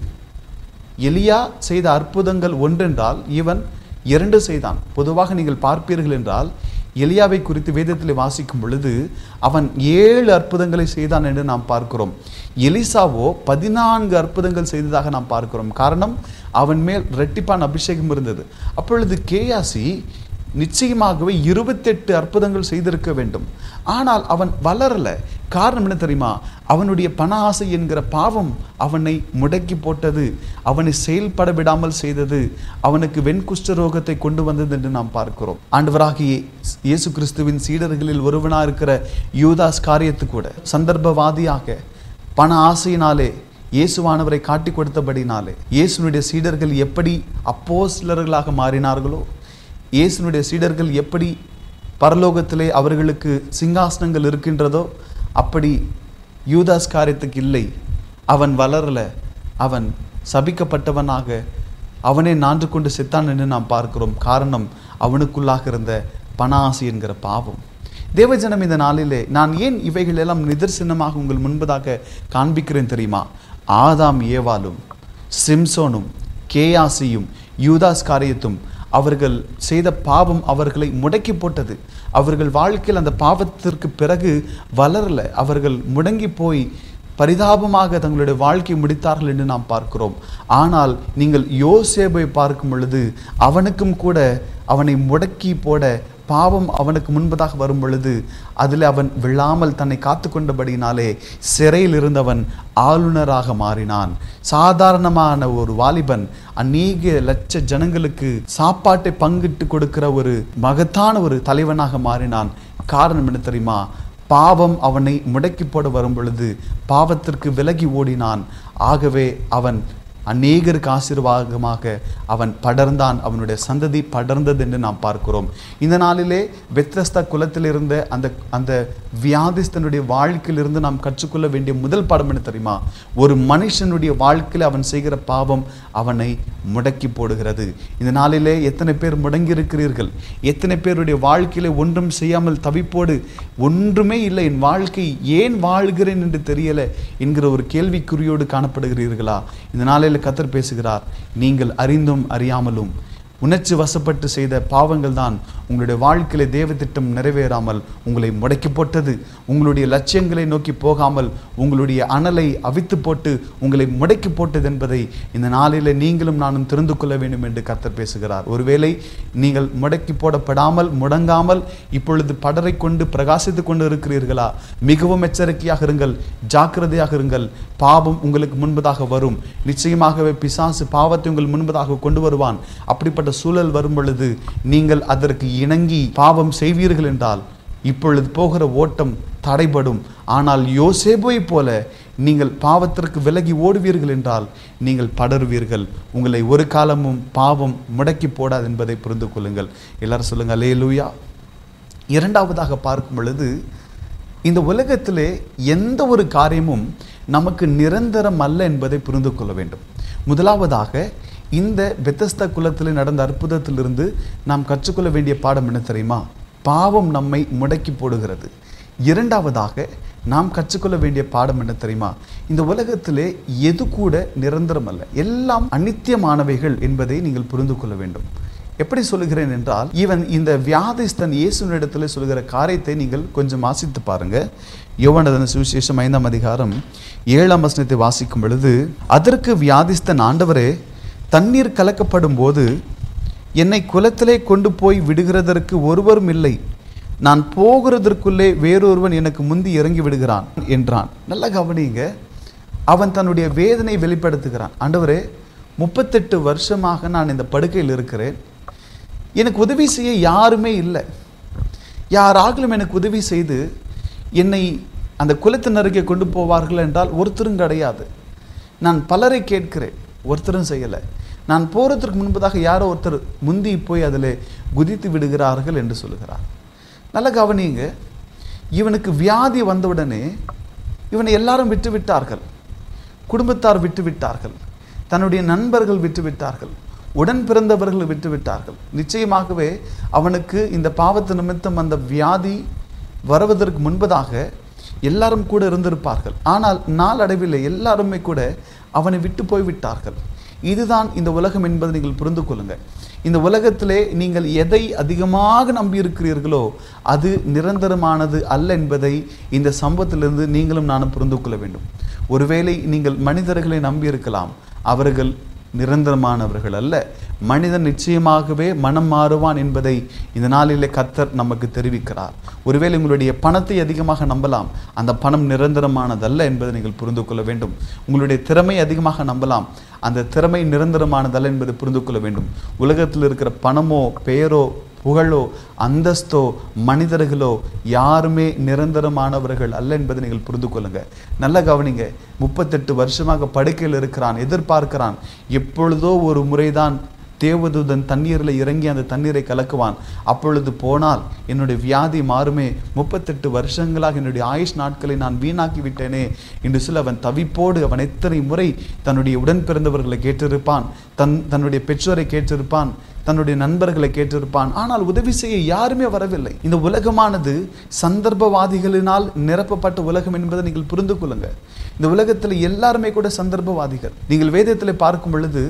எலியா செய்த அற்புதங்கள் ஒன்றென்றால் இவன் 2 செய்தான். பொதுவாக நீங்கள் பார்ப்பீர்கள் என்றால் எலியாவை குறித்து வேதத்தில் வாசிக்கும் பொழுது அவன் 7 அற்புதங்களை செய்தான் என்று நாம் பார்க்கிறோம். எலிசாவோ 14 அற்புதங்கள் செய்ததாக நாம் பார்க்கிறோம். காரணம், அவன் மேல் இரட்டிப்பான அபிஷேகம் இருந்தது. அப்பொழுது கேயாசி நிச்சயமாகவே 28 அற்புதங்கள் செய்திருக்க வேண்டும். ஆனால் அவன் வளரல. காரணம் என்ன தெரியுமா? அவனுடைய பண ஆசை என்கிற பாவம் அவனை முடக்கி போட்டது, அவனை செயல்பட விடாமல் செய்தது, அவனுக்கு வெண்குஷ்ட ரோகத்தை கொண்டு வந்தது என்று நாம் பார்க்கிறோம். ஆண்டவராகிய இயேசு கிறிஸ்துவின் சீடர்களில் ஒருவனாக இருக்கிற யூதாஸ் காரியத்து கூட சந்தர்ப்பவாதியாக பண ஆசையினாலே இயேசுவானவரை காட்டி கொடுத்தபடினாலே இயேசுனுடைய சீடர்கள் எப்படி அப்போஸ்தலர்களாக மாறினார்களோ, இயேசுனுடைய சீடர்கள் எப்படி பரலோகத்திலே அவர்களுக்கு சிங்காசனங்கள் இருக்கின்றதோ, அப்படி யூதாஸ் காரியத்துக்கு இல்லை. அவன் வளரல. அவன் சபிக்கப்பட்டவனாக அவனே நான்று கொண்டு செத்தான் என்று நாம் பார்க்கிறோம். காரணம், அவனுக்குள்ளாக இருந்த பண ஆசை என்கிற பாவம். தேவஜனம், இந்த நாளிலே நான் ஏன் இவைகள் எல்லாம் நிதர்சனமாக உங்கள் முன்பதாக காண்பிக்கிறேன் தெரியுமா? ஆதாம் ஏவாளும், சிம்சோனும், கேயாசியும், யூதாஸ் காரியத்தும் அவர்கள் செய்த பாவம் அவர்களை முடக்கி போட்டது. அவர்கள் வாழ்க்கையில் அந்த பாவத்திற்கு பிறகு வளரல. அவர்கள் முடங்கி போய் பரிதாபமாக தங்களுடைய வாழ்க்கை முடித்தார்கள் என்று நாம் பார்க்கிறோம். ஆனால் நீங்கள் யோசேப்பை பார்க்கும் பொழுது அவனுக்கும் கூட அவனை முடக்கி போட பாவம் அவனுக்கு முன்பதாக வரும் பொழுது அதில் அவன் விழாமல் தன்னை காத்து கொண்டபடினாலே சிறையில் இருந்தவன் ஆளுநராக மாறினான். சாதாரணமான ஒரு வாலிபன் அநேக லட்ச ஜனங்களுக்கு சாப்பாட்டை பங்கிட்டு கொடுக்கிற ஒரு மகத்தான ஒரு தலைவனாக மாறினான். காரணம் என்ன தெரியுமா? பாவம் அவனை முடக்கி போட வரும் பொழுது பாவத்திற்கு விலகி ஓடினான். ஆகவே அவன் அநேகருக்கு ஆசீர்வாதமாக அவன் படர்ந்தான், அவனுடைய சந்ததி படர்ந்தது என்று நாம் பார்க்கிறோம். இந்த நாளிலே பெத்லஸ்தா குலத்தில் இருந்த அந்த வியாதிஸ்தனுடைய வாழ்க்கையிலிருந்து நாம் கற்றுக்கொள்ள வேண்டிய முதல் பாடம் என்ன தெரியுமா? ஒரு மனுஷனுடைய வாழ்க்கையில் அவன் செய்கிற பாவம் அவனை முடக்கி போடுகிறது. இந்த நாளிலே எத்தனை பேர் முடங்கி இருக்கிறீர்கள்? எத்தனை பேருடைய வாழ்க்கையில ஒன்றும் செய்யாமல் தவிப்போடு, ஒன்றுமே இல்லை, என் வாழ்க்கை ஏன் வாழ்கிறேன் என்று தெரியல என்கிற ஒரு கேள்விக்குறியோடு காணப்படுகிறீர்களா? இந்த நாளில் கர்த்தர் பேசுகிறார், நீங்கள் அறிந்தும் அறியாமலும் உணர்ச்சி வசப்பட்டு செய்த பாவங்கள் தான் உங்களுடைய வாழ்க்கையில தேவ திட்டம் நிறைவேறாமல் உங்களை முடக்கி போட்டது. உங்களுடைய லட்சியங்களை நோக்கி போகாமல் உங்களுடைய அனலை அவித்து போட்டு உங்களை முடக்கி போட்டது என்பதை இந்த நாளில் நீங்களும் நானும் தெரிந்து கொள்ள வேண்டும் என்று கர்த்தர் பேசுகிறார். ஒருவேளை நீங்கள் முடக்கி போடப்படாமல் முடங்காமல் இப்பொழுது படரை கொண்டு பிரகாசித்து கொண்டு இருக்கிறீர்களா? மிகவும் எச்சரிக்கையாக இருங்கள், ஜாக்கிரதையாக இருங்கள். பாவம் உங்களுக்கு முன்பதாக வரும். நிச்சயமாகவே பிசாசு பாவத்தை உங்கள் முன்பதாக கொண்டு வருவான். அப்படிப்பட்ட சூழல் வரும் பொழுது நீங்கள் அதற்கு இணங்கி பாவம் செய்வீர்கள் என்றால் இப்பொழுது போகிற ஓட்டம் தடைபடும். ஆனால் யோசேப்பை போல நீங்கள் பாவத்திற்கு விலகி ஓடுவீர்கள் என்றால் நீங்கள் படருவீர்கள். உங்களை ஒரு காலமும் பாவம் முடக்கி போடாது என்பதை புரிந்து கொள்ளுங்கள். எல்லாரும் சொல்லுங்க அல்லேலூயா. இரண்டாவதாக பார்க்கும் பொழுது, இந்த உலகத்திலே எந்த ஒரு காரியமும் நமக்கு நிரந்தரம் அல்ல என்பதை புரிந்து கொள்ள வேண்டும். முதலாவதாக இந்த பெத்தஸ்தா குலத்தில் நடந்த அற்புதத்திலிருந்து நாம் கற்றுக்கொள்ள வேண்டிய பாடம் என்ன தெரியுமா? பாவம் நம்மை முடக்கி போடுகிறது. இரண்டாவதாக நாம் கற்றுக்கொள்ள வேண்டிய பாடம் என்ன தெரியுமா? இந்த உலகத்திலே எது கூட நிரந்தரம் அல்ல, எல்லாம் அநித்தியமானவைகள் என்பதை நீங்கள் புரிந்து கொள்ள வேண்டும். எப்படி சொல்லுகிறேன் என்றால், இந்த வியாதிஸ்தன் இயேசுவினிடத்தில் சொல்லுகிற காரியத்தை நீங்கள் கொஞ்சம் வாசித்து பாருங்க. யோவான் சுவிசேஷம் 5ஆம் அதிகாரம் 7ஆம் வசனத்தை வாசிக்கும் பொழுது, அதற்கு வியாதிஸ்தன், ஆண்டவரே, தண்ணீர் கலக்கப்படும் போது என்னை குளத்திலே கொண்டு போய் விடுகிறதற்கு ஒருவரும் இல்லை. நான் போகிறதற்குள்ளே வேறொருவன் எனக்கு முந்தி இறங்கி விடுகிறான் என்றான். நல்ல கவனிங்க, அவன் தன்னுடைய வேதனை வெளிப்படுத்துகிறான். ஆண்டவரே, 38 வருஷமாக நான் இந்த படுக்கையில் இருக்கிறேன். எனக்கு உதவி செய்ய யாருமே இல்லை. யாராகிலும் எனக்கு உதவி செய்து என்னை அந்த குளத்தின் அருகே கொண்டு போவார்கள் என்றால் ஒருத்தரும் கிடையாது. நான் பலரை கேட்கிறேன், ஒருத்தரும் செய்யலை. நான் போகிறதுக்கு முன்பதாக யாரோ ஒருத்தர் முந்தி போய் அதில் குதித்து விடுகிறார்கள் என்று சொல்லுகிறார். நல்ல கவனிங்க, இவனுக்கு வியாதி வந்தவுடனே இவனை எல்லாரும் விட்டு விட்டார்கள். குடும்பத்தார் விட்டு விட்டார்கள், தன்னுடைய நண்பர்கள் விட்டு விட்டார்கள், உடன் பிறந்தவர்கள் விட்டு விட்டார்கள். நிச்சயமாகவே அவனுக்கு இந்த பாவத்து நிமித்தம் அந்த வியாதி வருவதற்கு முன்பதாக எல்லாரும் கூட இருந்திருப்பார்கள். ஆனால் நாளடைவில் எல்லாருமே கூட அவனை விட்டு போய்விட்டார்கள். இதுதான் இந்த உலகம் என்பதை நீங்கள் புரிந்து கொள்ளுங்கள். இந்த உலகத்திலே நீங்கள் எதை அதிகமாக நம்பியிருக்கிறீர்களோ அது நிரந்தரமானது அல்ல என்பதை இந்த சம்பவத்திலிருந்து நீங்களும் நானும் புரிந்து கொள்ள வேண்டும். ஒருவேளை நீங்கள் மனிதர்களை நம்பியிருக்கலாம், அவர்கள் நிரந்தரமானவர்கள் அல்ல. மனிதன் நிச்சயமாகவே மனம் மாறுவான் என்பதை இந்த நாளிலே கர்த்தர் நமக்கு தெரிவிக்கிறார். ஒருவேளை உங்களுடைய பணத்தை அதிகமாக நம்பலாம், அந்த பணம் நிரந்தரமானதல்ல என்பதை நீங்கள் புரிந்து கொள்ள வேண்டும். உங்களுடைய திறமை அதிகமாக நம்பலாம், அந்த திறமை நிரந்தரமானதல்ல என்பதை புரிந்து கொள்ள வேண்டும். உலகத்தில் இருக்கிற பணமோ பெயரோ புகழோ அந்தஸ்தோ மனிதர்களோ யாருமே நிரந்தரமானவர்கள் அல்ல என்பதை நீங்கள் புரிந்து கொள்ளுங்க. நல்ல கவனிங்க, 38 வருஷமாக படுக்கையில் இருக்கிறான், எதிர்பார்க்கிறான். எப்பொழுதோ ஒரு முறைதான் தேவதூதன் தண்ணீரில் இறங்கி அந்த தண்ணீரை கலக்குவான். அப்பொழுது போனால் என்னுடைய வியாதி மாறுமே, 38 வருஷங்களாக என்னுடைய ஆயுஷ் நாட்களை நான் வீணாக்கி விட்டேனே என்று சொல்ல அவன் தவிப்போடு அவன் எத்தனை முறை தன்னுடைய உடன் பிறந்தவர்களை கேட்டிருப்பான், தன்னுடைய பெற்றோரை கேட்டிருப்பான், தன்னுடைய நண்பர்களை கேட்டிருப்பான். ஆனால் உதவி செய்ய யாருமே வரவில்லை. இந்த உலகமானது சந்தர்ப்பவாதிகளினால் நிரப்பப்பட்ட உலகம் என்பதை நீங்கள் புரிந்து கொள்ளுங்க. இந்த உலகத்தில் எல்லாருமே கூட சந்தர்ப்பவாதிகள். நீங்கள் வேதத்தில் பார்க்கும் பொழுது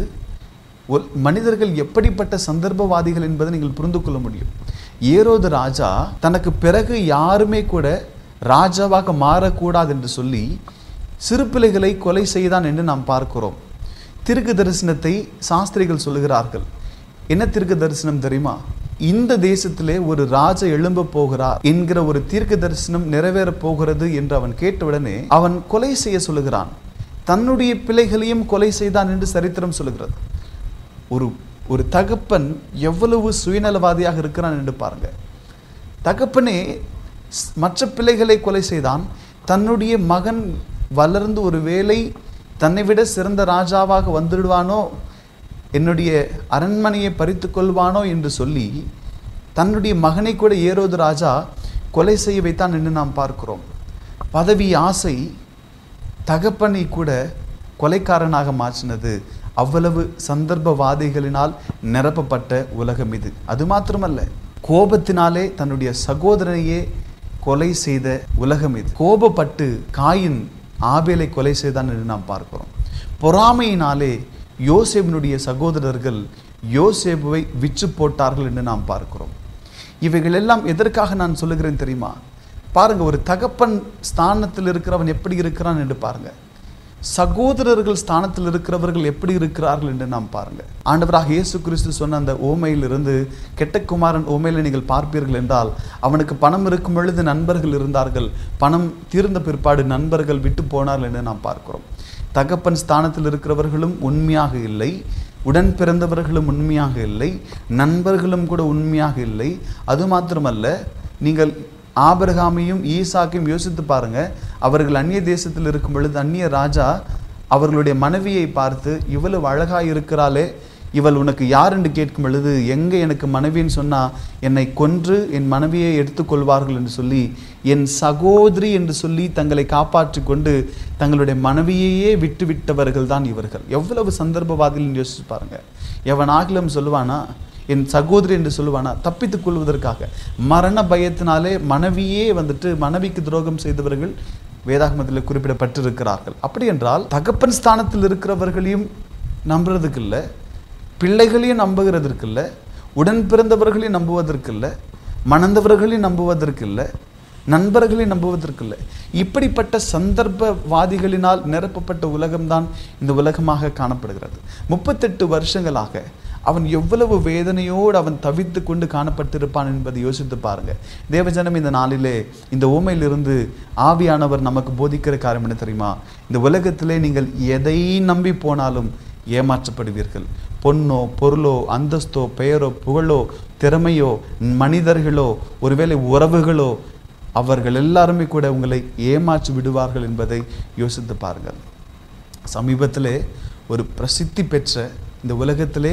மனிதர்கள் எப்படிப்பட்ட சந்தர்ப்பவாதிகள் என்பதை நீங்கள் புரிந்து கொள்ள முடியும். ஏரோது ராஜா தனக்கு பிறகு யாருமே கூட ராஜாவாக மாறக்கூடாது என்று சொல்லி சிறு பிள்ளைகளை கொலை செய்தான் என்று நாம் பார்க்கிறோம். தீர்க்க தரிசனத்தை சாஸ்திரிகள் சொல்லுகிறார்கள். என்ன தீர்க்க தரிசனம் தெரியுமா? இந்த தேசத்திலே ஒரு ராஜா எழும்ப போகிறார் என்கிற ஒரு தீர்க்க தரிசனம் நிறைவேறப் போகிறது என்று அவன் கேட்டவுடனே அவன் கொலை செய்ய சொல்லுகிறான். தன்னுடைய பிள்ளைகளையும் கொலை செய்தான் என்று சரித்திரம் சொல்லுகிறது. ஒரு தகப்பன் எவ்வளவு சுயநலவாதியாக இருக்கிறான் என்று பாருங்க. தகப்பனே மற்ற பிள்ளைகளை கொலை செய்தான். தன்னுடைய மகன் வளர்ந்து ஒரு வேளை தன்னை விட சிறந்த ராஜாவாக வந்துடுவானோ, என்னுடைய அரண்மனையை பறித்து கொள்வானோ என்று சொல்லி தன்னுடைய மகனை கூட ஏரோது ராஜா கொலை செய்ய வைத்தான் என்று நாம் பார்க்கிறோம். பதவி ஆசை தகப்பனை கூட கொலைக்காரனாக மாற்றினது. அவ்வளவு சந்தர்ப்பவாதிகளினால் நிரப்பப்பட்ட உலகம் இது. அது மாத்திரமல்ல, கோபத்தினாலே தன்னுடைய சகோதரனையே கொலை செய்த உலகம் இது. கோபப்பட்டு காயின் ஆபேலை கொலை செய்தான் என்று நாம் பார்க்கிறோம். பொறாமையினாலே யோசேப்பினுடைய சகோதரர்கள் யோசேப்புவை விற்று போட்டார்கள் என்று நாம் பார்க்கிறோம். இவைகள் எல்லாம் எதற்காக நான் சொல்லுகிறேன் தெரியுமா? பாருங்க, ஒரு தகப்பன் ஸ்தானத்தில் இருக்கிறவன் எப்படி இருக்கிறான் என்று பாருங்க. சகோதரர்கள் ஸ்தானத்தில் இருக்கிறவர்கள் எப்படி இருக்கிறார்கள் என்று நாம் பாருங்க. ஆண்டவராக இயேசு கிறிஸ்து சொன்ன அந்த ஓமையிலிருந்து, கெட்ட குமாரன் ஓமையில நீங்கள் பார்ப்பீர்கள் என்றால், அவனுக்கு பணம் இருக்கும் பொழுது நண்பர்கள் இருந்தார்கள், பணம் தீர்ந்த பிற்பாடு நண்பர்கள் விட்டு போனார்கள் என்று நாம் பார்க்கிறோம். தகப்பன் ஸ்தானத்தில் இருக்கிறவர்களும் உண்மையாக இல்லை, உடன் பிறந்தவர்களும் உண்மையாக இல்லை, நண்பர்களும் கூட உண்மையாக இல்லை. அது மாத்திரமல்ல, நீங்கள் ஆபிரகாமையும் ஈசாக்கையும் யோசித்து பாருங்க. அவர்கள் அந்நிய தேசத்தில் இருக்கும் பொழுது அந்நிய ராஜா அவர்களுடைய மனைவியை பார்த்து, இவ்வளவு அழகாக இருக்கிறாளே, இவள் உனக்கு யார் என்று கேட்கும் பொழுது, எங்கே எனக்கு மனைவின்னு சொன்னால் என்னை கொன்று என் மனைவியை எடுத்துக்கொள்வார்கள் என்று சொல்லி, என் சகோதரி என்று சொல்லி தங்களை காப்பாற்றி கொண்டு தங்களுடைய மனைவியையே விட்டு விட்டவர்கள் தான் இவர்கள். எவ்வளவு சந்தர்ப்பவாதிகள் யோசிச்சு பாருங்க. எவன் ஆகிலும் சொல்லுவானா, என் சகோதரி என்று சொல்லுவானா? தப்பித்துக் கொள்வதற்காக மரண பயத்தினாலே மனைவியே மனைவிக்கு துரோகம் செய்தவர்கள் வேதாகமத்தில் குறிப்பிடப்பட்டிருக்கிறார்கள். அப்படி என்றால் தகப்பன் ஸ்தானத்தில் இருக்கிறவர்களையும் நம்புறதுக்கு இல்லை, பிள்ளைகளையும் நம்புகிறதற்கு இல்லை, உடன் பிறந்தவர்களையும் நம்புவதற்கு இல்லை, மணந்தவர்களையும் நம்புவதற்கு இல்லை, நண்பர்களையும் நம்புவதற்கு இல்லை. இப்படிப்பட்ட சந்தர்ப்பவாதிகளினால் நிரப்பப்பட்ட உலகம்தான் இந்த உலகமாக காணப்படுகிறது. 38 வருஷங்களாக அவன் எவ்வளவு வேதனையோடு அவன் தவித்து கொண்டு காணப்பட்டிருப்பான் என்பதை யோசித்து பாருங்க. தேவஜனம், இந்த நாளிலே இந்த ஊமையிலிருந்து ஆவியானவர் நமக்கு போதிக்கிற காரியம் என்ன தெரியுமா? இந்த உலகத்திலே நீங்கள் எதை நம்பி போனாலும் ஏமாற்றப்படுவீர்கள். பொன்னோ, பொருளோ, அந்தஸ்தோ, பெயரோ, புகழோ, திறமையோ, மனிதர்களோ, ஒருவேளை உறவுகளோ, அவர்கள் எல்லாருமே கூட உங்களை ஏமாற்றி விடுவார்கள் என்பதை யோசித்து பாருங்கள். சமீபத்திலே ஒரு பிரசித்தி பெற்ற, இந்த உலகத்திலே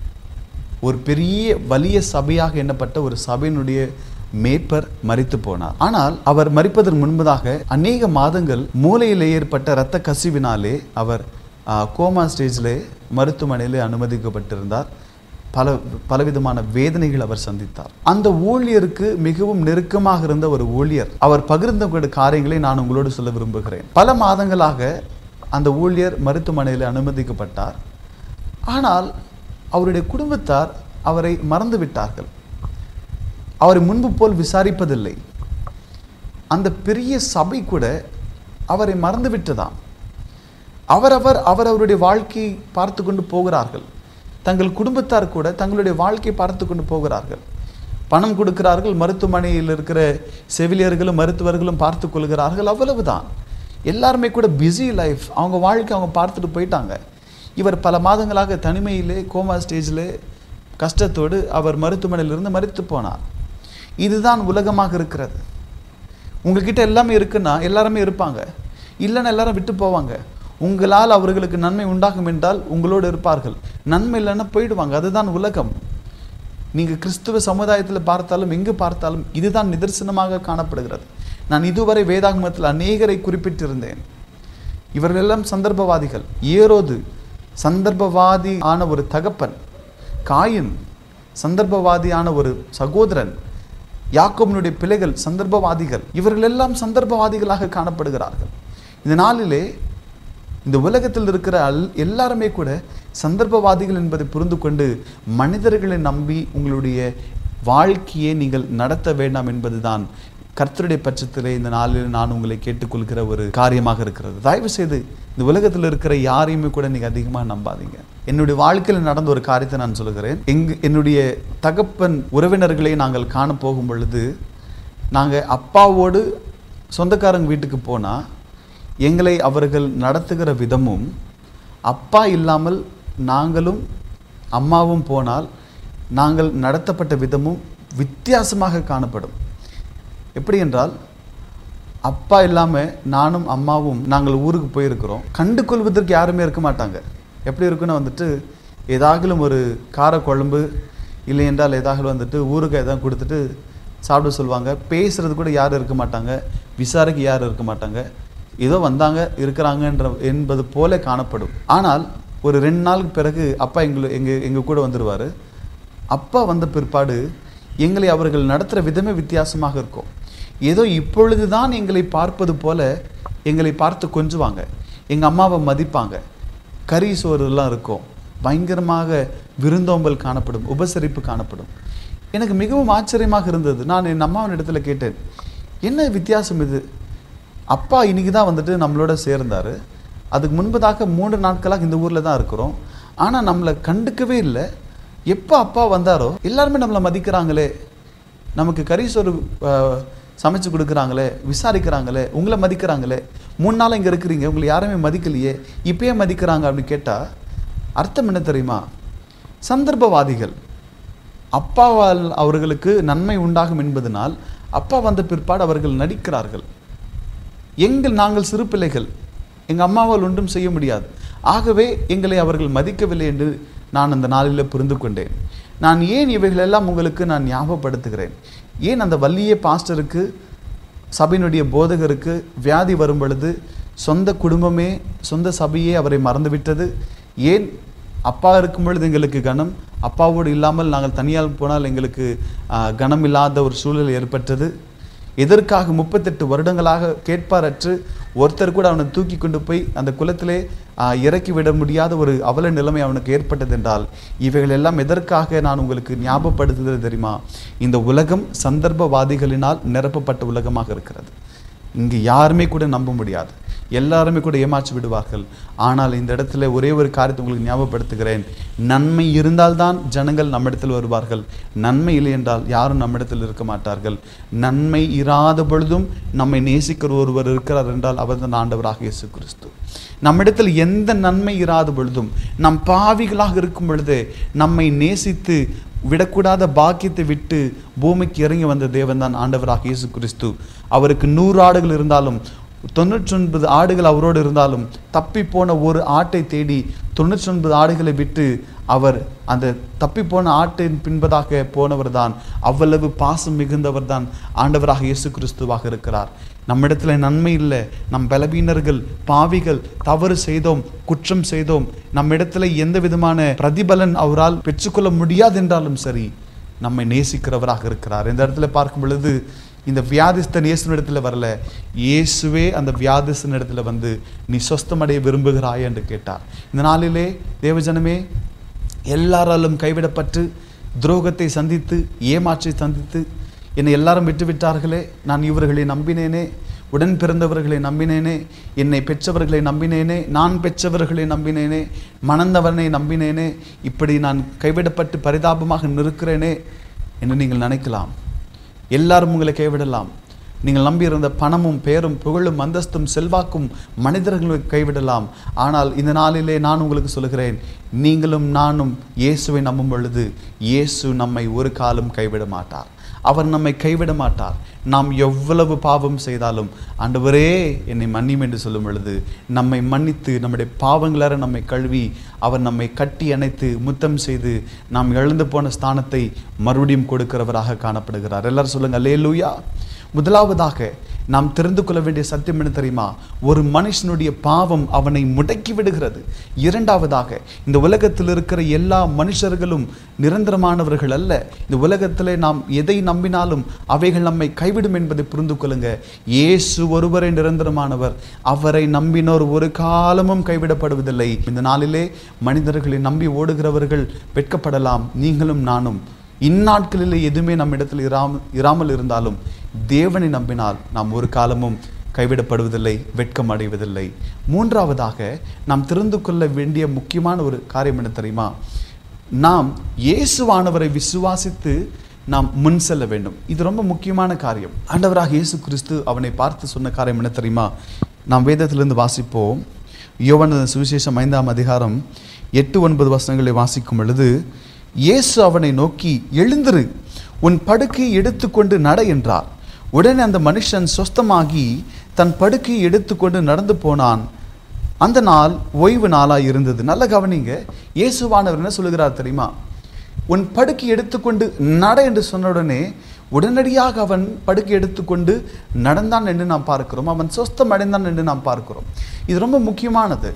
ஒரு பெரிய வலிய சபையாக எண்ணப்பட்ட ஒரு சபையினுடைய மேய்ப்பர் மரித்து போனார். ஆனால் அவர் மரிப்பதற்கு முன்பதாக அநேக மாதங்கள் மூளையில் ஏற்பட்ட இரத்த கசிவினாலே அவர் கோமா ஸ்டேஜில் மருத்துவமனையில் அனுமதிக்கப்பட்டிருந்தார். பலவிதமான வேதனைகள் அவர் சந்தித்தார். அந்த ஊழியருக்கு மிகவும் நெருக்கமாக இருந்த ஒரு ஊழியர் அவர் பகிர்ந்த காரியங்களை நான் உங்களோடு சொல்ல விரும்புகிறேன். பல மாதங்களாக அந்த ஊழியர் மருத்துவமனையில் அனுமதிக்கப்பட்டார். ஆனால் அவருடைய குடும்பத்தார் அவரை மறந்து விட்டார்கள். அவரை முன்பு போல் விசாரிப்பதில்லை. அந்த பெரிய சபை கூட அவரை மறந்து விட்டதாம். அவருடைய வாழ்க்கையை பார்த்து கொண்டு போகிறார்கள். தங்கள் குடும்பத்தார் கூட தங்களுடைய வாழ்க்கையை பார்த்து கொண்டு போகிறார்கள். பணம் கொடுக்கிறார்கள், மருத்துவமனையில் இருக்கிற செவிலியர்களும் மருத்துவர்களும் பார்த்து கொள்கிறார்கள், அவ்வளவுதான். எல்லாருமே கூட பிஸி லைஃப், அவங்க வாழ்க்கை அவங்க பார்த்துட்டு போயிட்டாங்க. இவர் பல மாதங்களாக தனிமையிலே கோமா ஸ்டேஜில் கஷ்டத்தோடு அவர் மருத்துவமனையிலிருந்து மரித்து போனார். இதுதான் உலகமாக இருக்கிறது. உங்ககிட்ட எல்லாமே இருக்குன்னா எல்லாருமே இருப்பாங்க, இல்லைன்னா எல்லாரும் விட்டு போவாங்க. உங்களால் அவர்களுக்கு நன்மை உண்டாகும் என்றால் உங்களோடு இருப்பார்கள், நன்மை இல்லைன்னா போயிடுவாங்க. அதுதான் உலகம். நீங்கள் கிறிஸ்துவ சமுதாயத்தில் பார்த்தாலும் எங்கு பார்த்தாலும் இதுதான் நிதர்சனமாக காணப்படுகிறது. நான் இதுவரை வேதாகமத்தில் அநேகரை குறிப்பிட்டிருந்தேன். இவர்களெல்லாம் சந்தர்ப்பவாதிகள். ஏரோது சந்தர்ப்பவாதியான ஒரு தகப்பன், காயின் சந்தர்ப்பவாதியான ஒரு சகோதரன், யாக்கோபினுடைய பிள்ளைகள் சந்தர்ப்பவாதிகள். இவர்கள் எல்லாம் சந்தர்ப்பவாதிகளாக காணப்படுகிறார்கள். இந்த நாளிலே இந்த உலகத்தில் இருக்கிற எல்லாருமே கூட சந்தர்ப்பவாதிகள் என்பதை புரிந்து கொண்டு மனிதர்களை நம்பி உங்களுடைய வாழ்க்கையை நீங்கள் நடத்த வேண்டாம் என்பதுதான் கர்த்தருடைய பட்சத்திலே இந்த நாளில் நான் உங்களை கேட்டுக்கொள்கிற ஒரு காரியமாக இருக்கிறது. தயவு செய்து இந்த உலகத்தில் இருக்கிற யாரையுமே கூட நீங்கள் அதிகமாக நம்பாதீங்க. என்னுடைய வாழ்க்கையில் நடந்த ஒரு காரியத்தை நான் சொல்கிறேன். என்னுடைய தகப்பன் உறவினர்களை நாங்கள் காண போகும் பொழுது, நாங்கள் அப்பாவோடு சொந்தக்காரங்க வீட்டுக்கு போனால் எங்களை அவர்கள் நடத்துகிற விதமும், அப்பா இல்லாமல் நாங்களும் அம்மாவும் போனால் நாங்கள் நடத்தப்பட்ட விதமும் வித்தியாசமாக காணப்படும். எப்படி என்றால், அப்பா இல்லாமல் நானும் அம்மாவும் நாங்கள் ஊருக்கு போயிருக்கிறோம். கண்டு கொள்வதற்கு யாருமே இருக்க மாட்டாங்க. எப்படி இருக்குன்னா வந்துட்டு ஏதாகலும் ஒரு கார குழம்பு இல்லை என்றால் ஏதாகலும் வந்துட்டு ஊருக்கு எதாவது கொடுத்துட்டு சாப்பிட சொல்லுவாங்க. பேசுகிறது கூட யாரும் இருக்க மாட்டாங்க, விசாரிக்க யாரும் இருக்க மாட்டாங்க. ஏதோ வந்தாங்க இருக்கிறாங்கன்ற என்பது போல காணப்படும். ஆனால் ஒரு 2 நாளுக்கு பிறகு அப்பா எங்கள் கூட வந்துடுவார். அப்பா வந்த பிற்பாடு எங்களை அவர்கள் நடத்துகிற விதமே வித்தியாசமாக இருக்கும். ஏதோ இப்பொழுது தான் எங்களை பார்ப்பது போல எங்களை பார்த்து கொஞ்சுவாங்க. எங்கள் அம்மாவை மதிப்பாங்க. கறி சோறுலாம் இருக்கும். பயங்கரமாக விருந்தோம்பல் காணப்படும், உபசரிப்பு காணப்படும். எனக்கு மிகவும் ஆச்சரியமாக இருந்தது. நான் என் அம்மாவின் இடத்துல கேட்டேன், என்ன வித்தியாசம் இது? அப்பா இன்னைக்கு தான் வந்துட்டு நம்மளோட சேர்ந்தார். அதுக்கு முன்பதாக 3 நாட்களாக இந்த ஊரில் தான் இருக்கிறோம். ஆனால் நம்மளை கண்டுக்கவே இல்லை. எப்போ அப்பா வந்தாரோ எல்லாருமே நம்மளை மதிக்கிறாங்களே, நமக்கு கறி சோறு சமைச்சு கொடுக்குறாங்களே, விசாரிக்கிறாங்களே, உங்களை மதிக்கிறாங்களே. 3 நாள் இங்கே இருக்கிறீங்க, உங்களை யாருமே மதிக்கலையே, இப்பயே மதிக்கிறாங்க அப்படின்னு கேட்டால் அர்த்தம் என்ன தெரியுமா? சந்தர்ப்பவாதிகள். அப்பாவால் அவர்களுக்கு நன்மை உண்டாகும் என்பதனால் அப்பா வந்த பிற்பாடு அவர்கள் நடிக்கிறார்கள். நாங்கள் சிறு பிள்ளைகள், எங்கள் அம்மாவால் ஒன்றும் செய்ய முடியாது. ஆகவே எங்களை அவர்கள் மதிக்கவில்லை என்று நான் அந்த நாளில் புரிந்து கொண்டேன். நான் ஏன் இவைகளெல்லாம் உங்களுக்கு நான் ஞாபகப்படுத்துகிறேன்? ஏன் அந்த வள்ளிய பாஸ்டருக்கு, சபையினுடைய போதகருக்கு வியாதி வரும் பொழுது சொந்த குடும்பமே, சொந்த சபையே அவரை மறந்துவிட்டது? ஏன் அப்பா இருக்கும் பொழுது எங்களுக்கு கனம், அப்பாவோடு இல்லாமல் நாங்கள் தனியால் போனால் எங்களுக்கு கனம் இல்லாத ஒரு சூழல் ஏற்பட்டது? எதற்காக 38 வருடங்களாக கேட்பாரற்று ஒருத்தர் கூட அவனை தூக்கி கொண்டு போய் அந்த குளத்திலே இறக்கி விட முடியாத ஒரு அவல நிலைமை அவனுக்கு ஏற்பட்டது என்றால், இவைகள் எல்லாம் எதற்காக நான் உங்களுக்கு ஞாபகப்படுத்துகிறது தெரியுமா? இந்த உலகம் சந்தர்ப்பவாதிகளினால் நிரப்பப்பட்ட உலகமாக இருக்கிறது. இங்கு யாருமே கூட நம்ப முடியாது, எல்லாருமே கூட ஏமாற்றி விடுவார்கள். ஆனால் இந்த இடத்துல ஒரே ஒரு காரியத்தை உங்களுக்கு ஞாபகப்படுத்துகிறேன். நன்மை இருந்தால்தான் ஜனங்கள் நம்மிடத்தில் வருவார்கள். நன்மை இல்லை என்றால் யாரும் நம்மிடத்தில் இருக்க மாட்டார்கள். நன்மை இராத பொழுதும் நம்மை நேசிக்கிற ஒருவர் இருக்கிறார் என்றால் அவர் தான் ஆண்டவராக இயேசு கிறிஸ்து. நம்மிடத்தில் எந்த நன்மை இராத பொழுதும், நம் பாவிகளாக இருக்கும் பொழுது நம்மை நேசித்து விடக்கூடாத பாக்கியத்தை விட்டு பூமிக்கு இறங்கி வந்த தேவன் தான் ஆண்டவராக இயேசு கிறிஸ்து. அவருக்கு 100 ஆடுகள் இருந்தாலும் 99 ஆடுகள் அவரோடு இருந்தாலும் தப்பி போன ஒரு ஆட்டை தேடி 99 ஆடுகளை விட்டு அவர் அந்த தப்பி போன ஆட்டின் பின்பதாக போனவர் தான். அவ்வளவு பாசம் மிகுந்தவர் தான் ஆண்டவராக இயேசு கிறிஸ்துவாக இருக்கிறார். நம்மிடத்தில் நன்மை இல்லை, நம் பலவீனர்கள், பாவிகள், தவறு செய்தோம், குற்றம் செய்தோம், நம்மிடத்தில் எந்த விதமான பிரதிபலன் அவரால் பெற்றுக்கொள்ள முடியாது என்றாலும் சரி, நம்மை நேசிக்கிறவராக இருக்கிறார். இந்த இடத்துல பார்க்கும் பொழுது இந்த வியாதிஸ்தன் இயேசுவின் இடத்துல வரல, இயேசுவே அந்த வியாதிஸ்தன் இடத்துல வந்து நீ சொஸ்தமடைய விரும்புகிறாய் என்று கேட்டார். இந்த நாளிலே தேவஜனமே, எல்லாராலும் கைவிடப்பட்டு துரோகத்தை சந்தித்து ஏமாற்றி சந்தித்து என்னை எல்லாரும் விட்டுவிட்டார்களே, நான் இவர்களை நம்பினேனே, உடன் பிறந்தவர்களை நம்பினேனே, என்னை பெற்றவர்களை நம்பினேனே, நான் பெற்றவர்களை நம்பினேனே, மணந்தவனை நம்பினேனே, இப்படி நான் கைவிடப்பட்டு பரிதாபமாக நிற்கிறேனே என்று நீங்கள் நினைக்கலாம். எல்லாரும் உங்களை கைவிடலாம். நீங்கள் நம்பியிருந்த பணமும் பேரும் புகழும் அந்தஸ்தும் செல்வாக்கும் மனிதர்களை கைவிடலாம். ஆனால் இந்த நாளிலே நான் உங்களுக்கு சொல்கிறேன், நீங்களும் நானும் இயேசுவை நம்பும் பொழுது இயேசு நம்மை ஒரு காலம் கைவிட மாட்டார். அவர் நம்மை கைவிட மாட்டார். நாம் எவ்வளவு பாவம் செய்தாலும் ஆண்டவரே என்னை மன்னியும் என்று சொல்லும் பொழுது நம்மை மன்னித்து நம்முடைய பாவங்களற நம்மை கழுவி அவர் நம்மை கட்டி அணைத்து முத்தம் செய்து நாம் இழந்து போன ஸ்தானத்தை மறுபடியும் கொடுக்கிறவராக காணப்படுகிறார். எல்லாரும் சொல்லுங்க அல்லேலூயா. முதலாவதாக நாம் தெரிந்து கொள்ள வேண்டிய சத்தியம் என்ன தெரியுமா? ஒரு மனுஷனுடைய பாவம் அவனை முடக்கி விடுகிறது. இரண்டாவதாக, இந்த உலகத்தில் இருக்கிற எல்லா மனுஷர்களும் நிரந்தரமானவர்கள் அல்ல. இந்த உலகத்திலே நாம் எதை நம்பினாலும் அவைகள் நம்மை கைவிடும் என்பதை புரிந்து கொள்ளுங்க. இயேசு ஒருவரை நிரந்தரமானவர். அவரை நம்பினோர் ஒரு காலமும் கைவிடப்படுவதில்லை. இந்த நாளிலே மனிதர்களை நம்பி ஓடுகிறவர்கள் வெட்கப்படலாம். நீங்களும் நானும் இந்நாட்களில் எதுவுமே நம்மிடத்தில் இராமல் இருந்தாலும் தேவனை நம்பினால் நாம் ஒரு காலமும் கைவிடப்படுவதில்லை, வெட்கம் அடைவதில்லை. மூன்றாவதாக நாம் தெரிந்து கொள்ள வேண்டிய முக்கியமான ஒரு காரியம் என்ன தெரியுமா? நாம் இயேசுவானவரை விசுவாசித்து நாம் முன் செல்ல வேண்டும். இது ரொம்ப முக்கியமான காரியம். ஆண்டவராக இயேசு கிறிஸ்து அவனை பார்த்து சொன்ன காரியம் என்ன தெரியுமா? நாம் வேதத்திலிருந்து வாசிப்போம். யோவான் சுவிசேஷம் 5ஆம் அதிகாரம் 8-9 வசனங்களை வாசிக்கும் பொழுது, இயேசு அவனை நோக்கி, எழுந்திரு, உன் படுக்கையை எடுத்துக்கொண்டு நட என்றார். உடனே அந்த மனுஷன் சொஸ்தமாகி தன் படுக்கையை எடுத்துக்கொண்டு நடந்து போனான். அந்த நாள் ஓய்வு நாளாக இருந்தது. நல்ல கவனிங்க, இயேசுவானவர் என்ன சொல்லுகிறார் தெரியுமா? உன் படுக்கை எடுத்துக்கொண்டு நட என்று சொன்ன உடனே உடனடியாக அவன் படுக்கை எடுத்துக்கொண்டு நடந்தான் என்று நாம் பார்க்கிறோம். அவன் சொஸ்தம் அடைந்தான் என்று நாம் பார்க்கிறோம். இது ரொம்ப முக்கியமானது.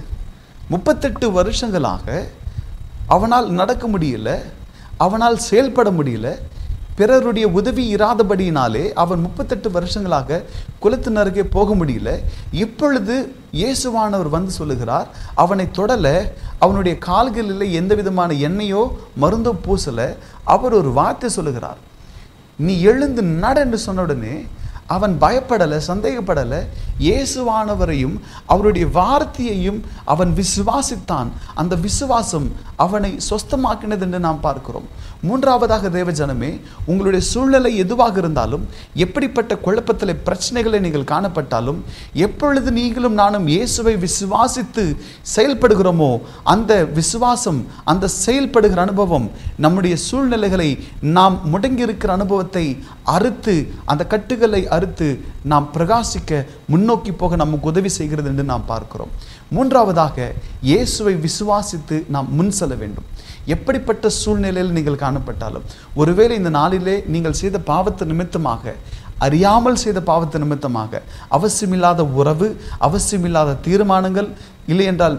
38 வருஷங்களாக அவனால் நடக்க முடியல, அவனால் செயல்பட முடியல, பிறருடைய உதவி இராதபடியினாலே அவன் 38 வருஷங்களாக குளத்தின் அருகே போக முடியல. இப்பொழுது இயேசுவானவர் வந்து சொல்லுகிறார், அவனை தொடலை, அவனுடைய கால்களில் எந்த விதமான எண்ணெயோ மருந்தோ பூசலை. அவர் ஒரு வார்த்தை சொல்லுகிறார், நீ எழுந்து நட என்று சொன்ன உடனே அவன் பயப்படலை, சந்தேகப்படலை. இயேசுவானவரையும் அவருடைய வார்த்தையையும் அவன் விசுவாசித்தான். அந்த விசுவாசம் அவனை சொஸ்தமாக்கினது என்று நாம் பார்க்கிறோம். மூன்றாவதாக தேவஜனமே, உங்களுடைய சூழ்நிலை எதுவாக இருந்தாலும், எப்படிப்பட்ட குழப்பத்தில் பிரச்சனைகளை நீங்கள் காணப்பட்டாலும், எப்பொழுது நீங்களும் நானும் இயேசுவை விசுவாசித்து செயல்படுகிறோமோ அந்த விசுவாசம், அந்த செயல்படுகிற அனுபவம் நம்முடைய சூழ்நிலைகளை, நாம் முடங்கியிருக்கிற அனுபவத்தை அறுத்து, அந்த கட்டுகளை அறுத்து நாம் பிரகாசிக்க, முன்னோக்கி போக நமக்கு உதவி செய்கிறது என்று நாம் பார்க்கிறோம். மூன்றாவதாக, இயேசுவை விசுவாசித்து நாம் முன் செல்ல வேண்டும். எப்படிப்பட்ட சூழ்நிலையில் நீங்கள் காணப்பட்டாலும், ஒருவேளை இந்த நாளிலே நீங்கள் செய்த பாவத்து நிமித்தமாக, அறியாமல் செய்த பாவத்து நிமித்தமாக, அவசியமில்லாத உறவு, அவசியமில்லாத தீர்மானங்கள், இல்லை என்றால்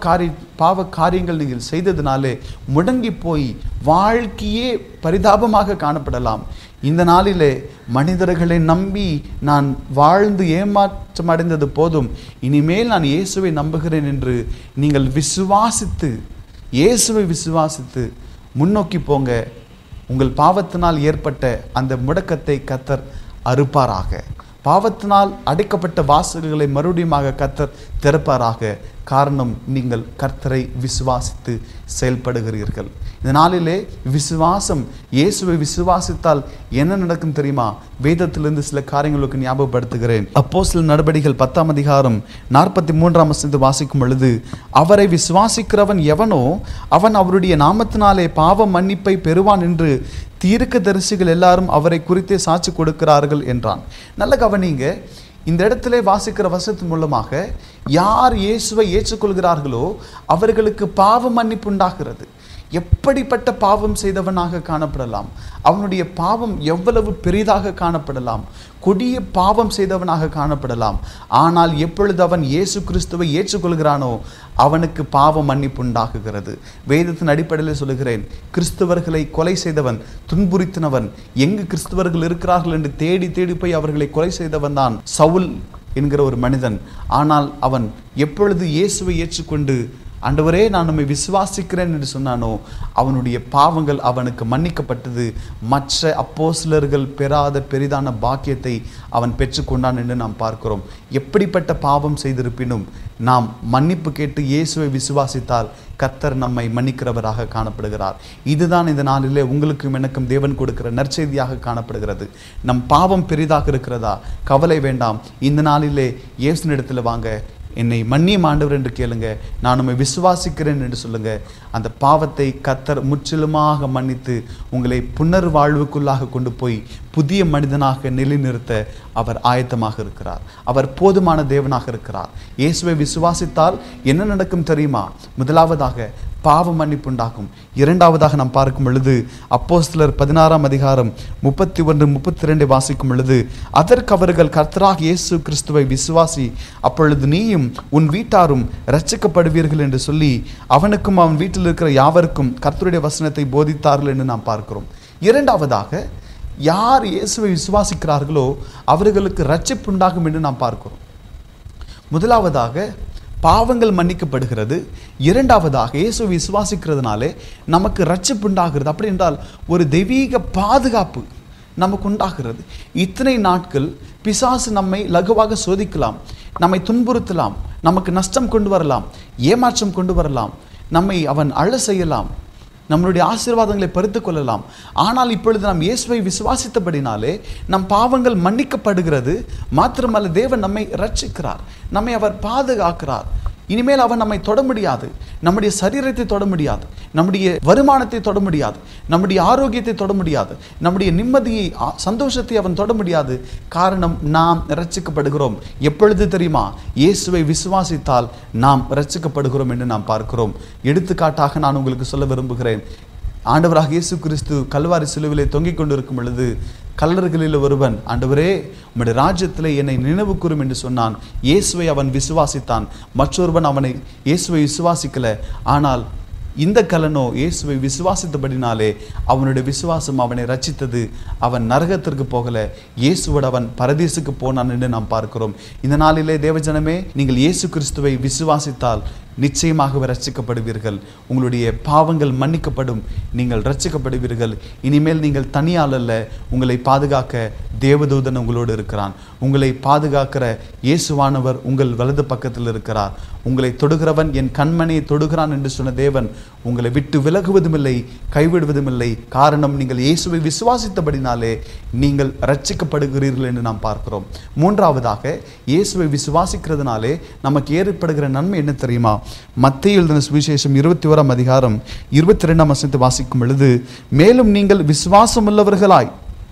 பாவ காரியங்கள் நீங்கள் செய்ததினாலே முடங்கி போய் வாழ்க்கையே பரிதாபமாக காணப்படலாம். இந்த நாளிலே மனிதர்களை நம்பி நான் வாழ்ந்து ஏமாற்றம் அடைந்தது போதும், இனிமேல் நான் இயேசுவை நம்புகிறேன் என்று நீங்கள் விசுவாசித்து, இயேசுவை விசுவாசித்து முன்னோக்கி போங்க. உங்கள் பாவத்தினால் ஏற்பட்ட அந்த முடக்கத்தை கர்த்தர் அறுப்பாராக. பாவத்தினால் அடைக்கப்பட்ட வாசல்களை மறுபடியுமாக கர்த்தர் திறப்பாராக. காரணம், நீங்கள் கர்த்தரை விசுவாசித்து செயல்படுகிறீர்கள். இந்த நாளிலே விசுவாசம், இயேசுவை விசுவாசித்தால் என்ன நடக்கும் தெரியுமா? வேதத்திலிருந்து சில காரியங்களுக்கு ஞாபகப்படுத்துகிறேன். அப்போஸ்தலர் நடபடிகள் 10ஆம் அதிகாரம் 43ஆம் வசனத்தை வாசிக்கும் பொழுது, அவரை விசுவாசிக்கிறவன் எவனோ அவன் அவருடைய நாமத்தினாலே பாவ மன்னிப்பை பெறுவான் என்று தீர்க்கதரிசிகள் எல்லாரும் அவரை குறித்தே சாட்சி கொடுக்கிறார்கள் என்றான். நல்ல கவனிங்க, இந்த இடத்திலே வாசிக்கிற வசனத்தின் மூலமாக யார் இயேசுவை ஏற்றுக்கொள்கிறார்களோ அவர்களுக்கு பாவ மன்னிப்பு உண்டாகிறது. எப்படிப்பட்ட பாவம் செய்தவனாக காணப்படலாம், அவனுடைய பாவம் எவ்வளவு பெரிதாக காணப்படலாம், கொடிய பாவம் செய்தவனாக காணப்படலாம். ஆனால் எப்பொழுது அவன் இயேசு கிறிஸ்துவை ஏற்றுக்கொள்கிறானோ அவனுக்கு பாவ மன்னிப்பு உண்டாகுகிறது. வேதத்தின் அடிப்படையில் சொல்லுகிறேன், கிறிஸ்தவர்களை கொலை செய்தவன், துன்புறுத்தினவன், எங்கு கிறிஸ்தவர்கள் இருக்கிறார்கள் என்று தேடி தேடி போய் அவர்களை கொலை செய்தவன் தான் சவுல் என்கிற ஒரு மனிதன். ஆனால் அவன் எப்பொழுது இயேசுவை ஏற்றுக்கொண்டு, ஆண்டவரே நான் நம்மை விசுவாசிக்கிறேன் என்று சொன்னானோ அவனுடைய பாவங்கள் அவனுக்கு மன்னிக்கப்பட்டது. மற்ற அப்போஸ்தலர்கள் பெறாத பெரிதான பாக்கியத்தை அவன் பெற்றுக்கொண்டான் என்று நாம் பார்க்கிறோம். எப்படிப்பட்ட பாவம் செய்திருப்பினும் நாம் மன்னிப்பு கேட்டு இயேசுவை விசுவாசித்தால் கர்த்தர் நம்மை மன்னிக்கிறவராக காணப்படுகிறார். இதுதான் இந்த நாளிலே உங்களுக்கும் எனக்கும் தேவன் கொடுக்கிற நற்செய்தியாக காணப்படுகிறது. நம் பாவம் பெரிதாக இருக்கிறதா? கவலை வேண்டாம். இந்த நாளிலே இயேசுவினிடத்தில் வாங்க, என்னை மன்னியும் ஆண்டவர் என்று கேளுங்க, நான் உம்மை விசுவாசிக்கிறேன் என்று சொல்லுங்க. அந்த பாவத்தை கர்த்தர் முற்றிலுமாக மன்னித்து உங்களை புனர்வாழ்வுக்குள்ளாக கொண்டு போய் புதிய மனிதனாக நிலைநிறுத்த அவர் ஆயத்தமாக இருக்கிறார். அவர் போதுமான தேவனாக இருக்கிறார். இயேசுவை விசுவாசித்தால் என்ன நடக்கும் தெரியுமா? முதலாவதாக பாவ மன்னிப்பு உண்டாகும். இரண்டாவதாக நாம் பார்க்கும் பொழுது அப்போஸ்தலர் 16ஆம் அதிகாரம் 31-32 வாசிக்கும் பொழுது, அதற்கு அவர்கள், கர்த்தராக இயேசு கிறிஸ்துவை விசுவாசி, அப்பொழுது நீயும் உன் வீட்டாரும் இரட்சிக்கப்படுவீர்கள் என்று சொல்லி அவனுக்கும் அவன் வீட்டில் இருக்கிற யாவருக்கும் கர்த்தருடைய வசனத்தை போதித்தார்கள் என்று நாம் பார்க்கிறோம். இரண்டாவதாக, யார் இயேசுவை விசுவாசிக்கிறார்களோ அவர்களுக்கு இரட்சிப்பு உண்டாகும் என்று நாம் பார்க்கிறோம். முதலாவதாக பாவங்கள் மன்னிக்கப்படுகிறது. இரண்டாவதாக இயேசுவை விசுவாசிக்கிறதுனாலே நமக்கு இரட்சிப்பு உண்டாகிறது. அப்படி என்றால் ஒரு தெய்வீக பாதுகாப்பு நமக்கு உண்டாகிறது. இத்தனை நாட்கள் பிசாசு நம்மை லகுவாக சோதிக்கலாம், நம்மை துன்புறுத்தலாம், நமக்கு நஷ்டம் கொண்டு வரலாம், ஏமாற்றம் கொண்டு வரலாம், நம்மை அவன் அழ செய்யலாம், நம்மளுடைய ஆசீர்வாதங்களை பறித்து கொள்ளலாம். ஆனால் இப்பொழுது நாம் இயேசுவை விசுவாசித்தபடினாலே நம் பாவங்கள் மன்னிக்கப்படுகிறது. மாத்திரமல்ல, தேவன் நம்மை இரட்சிக்கிறார், நம்மை அவர் பாதுகாக்கிறார். இனிமேல் அவன் நம்மை தொட முடியாது. நம்முடைய சரீரத்தை தொட முடியாது, நம்முடைய வருமானத்தை தொட முடியாது, நம்முடைய ஆரோக்கியத்தை தொட முடியாது, நம்முடைய நிம்மதியை சந்தோஷத்தை அவன் தொட முடியாது. காரணம், நாம் ரட்சிக்கப்படுகிறோம். எப்பொழுது தெரியுமா? இயேசுவை விசுவாசித்தால் நாம் ரட்சிக்கப்படுகிறோம் என்று நாம் பார்க்கிறோம். எடுத்துக்காட்டாக நான் உங்களுக்கு சொல்ல விரும்புகிறேன். ஆண்டவராக இயேசு கிறிஸ்து கல்வாரி சிலுவிலே தொங்கிக் கொண்டிருக்கும் பொழுது கல்லர்களில் ஒருவன், ஆண்டவரே உம்முடைய ராஜ்யத்திலே என்னை நினைவு கூரும் என்று சொன்னான். இயேசுவை அவன் விசுவாசித்தான். மற்றொருவன் இயேசுவை விசுவாசிக்கல. ஆனால் இந்த கல்லனோ இயேசுவை விசுவாசித்தபடினாலே அவனுடைய விசுவாசம் அவனை ரட்சித்தது. அவன் நரகத்திற்கு போகல, இயேசுவோடு அவன் பரதீசுக்கு போனான் என்று நாம் பார்க்கிறோம். இந்த நாளிலே தேவஜனமே, நீங்கள் இயேசு கிறிஸ்துவை விசுவாசித்தால் நிச்சயமாகவே ரட்சிக்கப்படுவீர்கள். உங்களுடைய பாவங்கள் மன்னிக்கப்படும், நீங்கள் ரட்சிக்கப்படுவீர்கள். இனிமேல் நீங்கள் தனியால் அல்ல, உங்களை பாதுகாக்க தேவதூதன் உங்களோடு இருக்கிறான். உங்களை பாதுகாக்கிற இயேசுவானவர் உங்கள் வலது பக்கத்தில் இருக்கிறார். உங்களை தொடுகிறவன் என் கண்மணியை தொடுகிறான் என்று சொன்ன தேவன் உங்களை விட்டு விலகுவதுமில்லை, கைவிடுவதுமில்லை. காரணம், நீங்கள் இயேசுவை விசுவாசித்தபடினாலே நீங்கள் ரட்சிக்கப்படுகிறீர்கள் என்று நாம் பார்க்கிறோம். மூன்றாவதாக, இயேசுவை விசுவாசிக்கிறதுனாலே நமக்கு ஏற்படுகிற நன்மை என்ன தெரியுமா? மத்தேயு எழுதின சுவிசேஷம் 21ஆம் அதிகாரம் 22ஆம் வசனத்தை வாசிக்கும் பொழுது, மேலும் நீங்கள் விசுவாசம் உள்ளவர்களாய்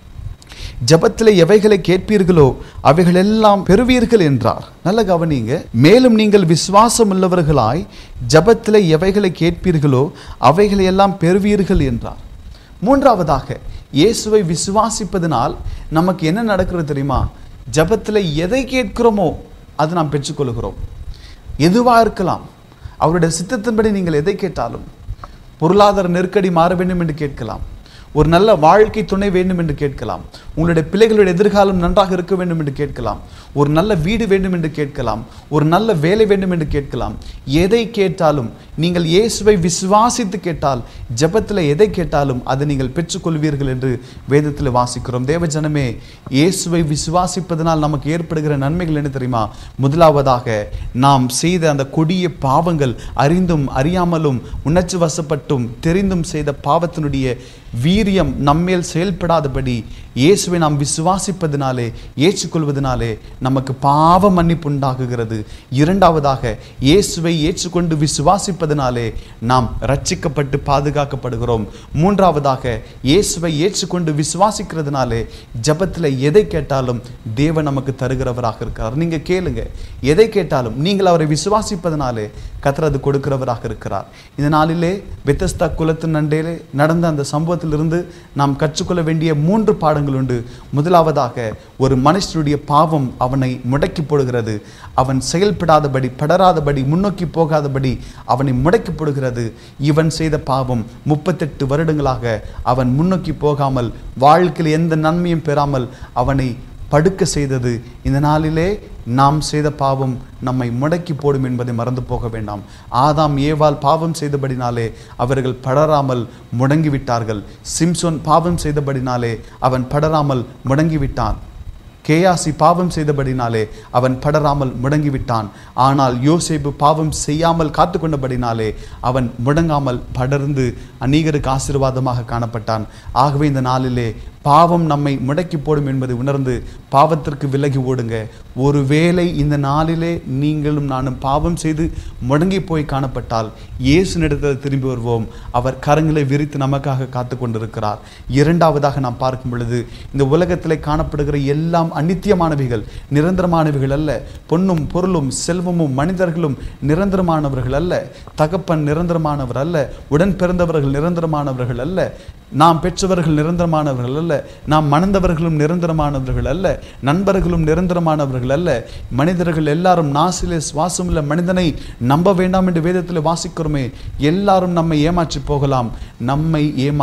ஜபத்திலே எவைகளை கேட்பீர்களோ அவைகளெல்லாம் பெறுவீர்கள் என்றார். நல்ல கவனிங்க. மேலும் நீங்கள் விசுவாசம் உள்ளவர்களாய் ஜபத்திலே எவைகளை கேட்பீர்களோ அவைகளை எல்லாம் பெறுவீர்கள் என்றார். மூன்றாவதாக, இயேசுவை விசுவாசிப்பதனால் நமக்கு என்ன நடக்கிறது தெரியுமா? ஜபத்திலே எதை கேட்கிறோமோ அது நாம் பெற்றுக்கொள்கிறோம். எதுவாக இருக்கலாம், அவருடைய சித்தத்தின்படி நீங்கள் எதை கேட்டாலும். பொருளாதார நெருக்கடி மாற வேண்டும் என்று கேட்கலாம், ஒரு நல்ல வாழ்க்கை துணை வேண்டும் என்று கேட்கலாம், உங்களுடைய பிள்ளைகளுடைய எதிர்காலம் நன்றாக இருக்க வேண்டும் என்று கேட்கலாம், ஒரு நல்ல வீடு வேண்டும் என்று கேட்கலாம், ஒரு நல்ல வேலை வேண்டும் என்று கேட்கலாம். எதை கேட்டாலும் நீங்கள் இயேசுவை விசுவாசித்து கேட்டால், ஜெபத்தில் எதை கேட்டாலும் அதை நீங்கள் பெற்றுக்கொள்வீர்கள் என்று வேதத்தில் வாசிக்கிறோம். தேவஜனமே, இயேசுவை விசுவாசிப்பதனால் நமக்கு ஏற்படுகிற நன்மைகள் என்ன தெரியுமா? முதலாவதாக, நாம் செய்த அந்த கொடிய பாவங்கள், அறிந்தும் அறியாமலும் உணர்ச்சி வசப்பட்டும் தெரிந்தும் செய்த பாவத்தினுடைய வீரியம் நம்மேல் செயல்படாதபடி இயேசுவை நாம் விசுவாசிப்பதினாலே, ஏற்றுக்கொள்வதனாலே நமக்கு பாவ மன்னிப்பு உண்டாகுகிறது. இரண்டாவதாக, இயேசுவை ஏற்றுக்கொண்டு விசுவாசிப்பதினாலே நாம் ரட்சிக்கப்பட்டு பாதுகாக்கப்படுகிறோம். மூன்றாவதாக, இயேசுவை ஏற்றுக்கொண்டு விசுவாசிக்கிறதுனாலே ஜெபத்தில் எதை கேட்டாலும் தேவன் நமக்கு தருகிறவராக இருக்கிறார். நீங்க கேளுங்க, எதை கேட்டாலும் நீங்கள் அவரை விசுவாசிப்பதனாலே கர்த்தர் அது கொடுக்கிறவராக இருக்கிறார். இந்த நாளிலே பெத்தஸ்தா குலத்தின் நண்டையிலே நடந்த அந்த சம்பவத்திலிருந்து நாம் கற்றுக்கொள்ள வேண்டிய 3 பாடங்கள் உண்டு. முதலாவதாக, ஒரு மனுஷனுடைய பாவம் அவனை முடக்கி போடுகிறது. அவன் செயல்படாதபடி, படராதபடி, முன்னோக்கி போகாதபடி அவனை முடக்கி போடுகிறது. இவன் செய்த பாவம் 38 வருடங்களாக அவன் முன்னோக்கி போகாமல், வாழ்க்கையில் எந்த நன்மையும் பெறாமல் அவனை படுக்க செய்தது. இந்த நாளிலே நாம் செய்த பாவம் நம்மை முடக்கி போடும் என்பதை மறந்து போக வேண்டாம். ஆதாம் ஏவாள் பாவம் செய்தபடினாலே அவர்கள் படராமல் முடங்கிவிட்டார்கள். சிம்சோன் பாவம் செய்தபடினாலே அவன் படராமல் முடங்கிவிட்டான். கேயாசி பாவம் செய்தபடினாலே அவன் படராமல் முடங்கிவிட்டான். ஆனால் யோசேப்பு பாவம் செய்யாமல் காத்து கொண்டபடினாலே அவன் முடங்காமல் படர்ந்து அநேகருக்கு ஆசீர்வாதமாக காணப்பட்டான். ஆகவே இந்த நாளிலே பாவம் நம்மை முடக்கி போடும் என்பதை உணர்ந்து பாவத்திற்கு விலகி ஓடுங்க. ஒருவேளை இந்த நாளிலே நீங்களும் நானும் பாவம் செய்து முடங்கி போய் காணப்பட்டால் இயேசுவினிடத்தில் திரும்பி வருவோம். அவர் கரங்களை விரித்து நமக்காக காத்து கொண்டிருக்கிறார். இரண்டாவதாக நாம் பார்க்கும் பொழுது, இந்த உலகத்திலே காணப்படுகிற எல்லாம் அநித்தியமானவைகள், நிரந்தரமானவைகள் அல்ல. பொன்னும் பொருளும் செல்வமும் மனிதர்களும் நிரந்தரமானவர்கள் அல்ல. தகப்பன் நிரந்தரமானவர் அல்ல. உடன் பிறந்தவர்கள் நிரந்தரமானவர்கள் அல்ல. நாம் பெற்றவர்கள் நிரந்தரமானவர்கள் அல்ல. நாம் மணந்தவர்களும் நிரந்தரமானவர்கள் அல்ல. நண்பர்களும் நிரந்தரமானவர்கள் அல்ல. மனிதர்கள் எல்லாரும் நாசிலே சுவாசமுள்ள மனிதனை நம்ப வேண்டாம் என்று வேதத்தில் வாசிக்கிறோமே. எல்லாரும் நம்மை ஏமாற்றி போகலாம். நம்மை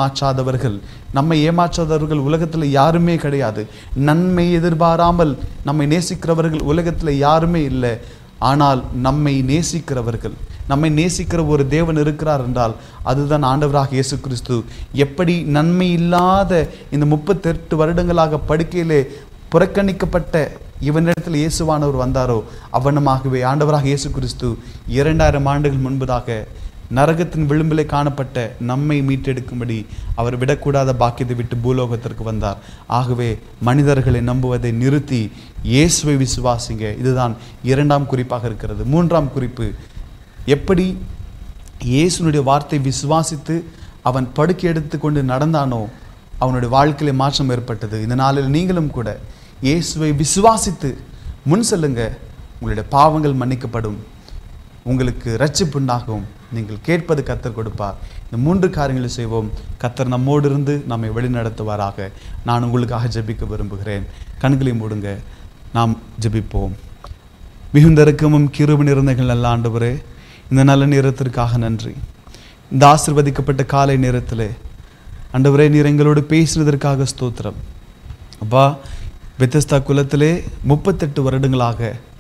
ஏமாற்றாதவர்கள் உலகத்தில் யாருமே கிடையாது. நன்மை எதிர்பாராமல் நம்மை நேசிக்கிறவர்கள் உலகத்தில் யாருமே இல்லை. ஆனால் நம்மை நேசிக்கிற ஒரு தேவன் இருக்கிறார் என்றால் அதுதான் ஆண்டவராக இயேசு கிறிஸ்து. எப்படி நன்மை இல்லாத இந்த 38 வருடங்களாக படுக்கையிலே புறக்கணிக்கப்பட்ட இவனிடத்தில் இயேசுவானவர் வந்தாரோ, அவனமாகவே ஆண்டவராக இயேசு கிறிஸ்து 2000 ஆண்டுகள் முன்பதாக நரகத்தின் விளிம்பிலே காணப்பட்ட நம்மை மீட்டெடுக்கும்படி அவர் விடக்கூடாத பாக்கியத்தை விட்டு பூலோகத்திற்கு வந்தார். ஆகவே மனிதர்களை நம்புவதை நிறுத்தி இயேசுவை விசுவாசிங்க. இதுதான் 2ஆம் குறிப்பாக இருக்கிறது. 3ஆம் குறிப்பு, எப்படி இயேசுனுடைய வார்த்தை விசுவாசித்து அவன் படுக்கை எடுத்து கொண்டு நடந்தானோ அவனுடைய வாழ்க்கையில மாற்றம் ஏற்பட்டது. இந்த நாளில் நீங்களும் கூட இயேசுவை விசுவாசித்து முன் செல்லுங்க. உங்களுடைய பாவங்கள் மன்னிக்கப்படும், உங்களுக்கு இரட்சிப்புண்டாகும், நீங்கள் கேட்பது கர்த்தர் கொடுப்பார். இந்த 3 காரியங்களை செய்வோம். கர்த்தர் நம்மோடு இருந்து நம்மை வழிநடத்துவாராக. நான் உங்களுக்காக ஜெபிக்க விரும்புகிறேன். கண்களை மூடுங்க, நாம் ஜெபிப்போம். மிகுந்த இரக்கமும் கிருபை நிறைந்த நல்ல ஆண்டவரே, இந்த நல்ல நேரத்திற்காக நன்றி. இந்த ஆசீர்வதிக்கப்பட்ட காலை நேரத்தில் ஆண்டவரே, நீர் எங்களோடு பேசினதற்காக ஸ்தோத்திரம். அப்பா, பெத்தஸ்தா குலத்திலே 38 வருடங்களாக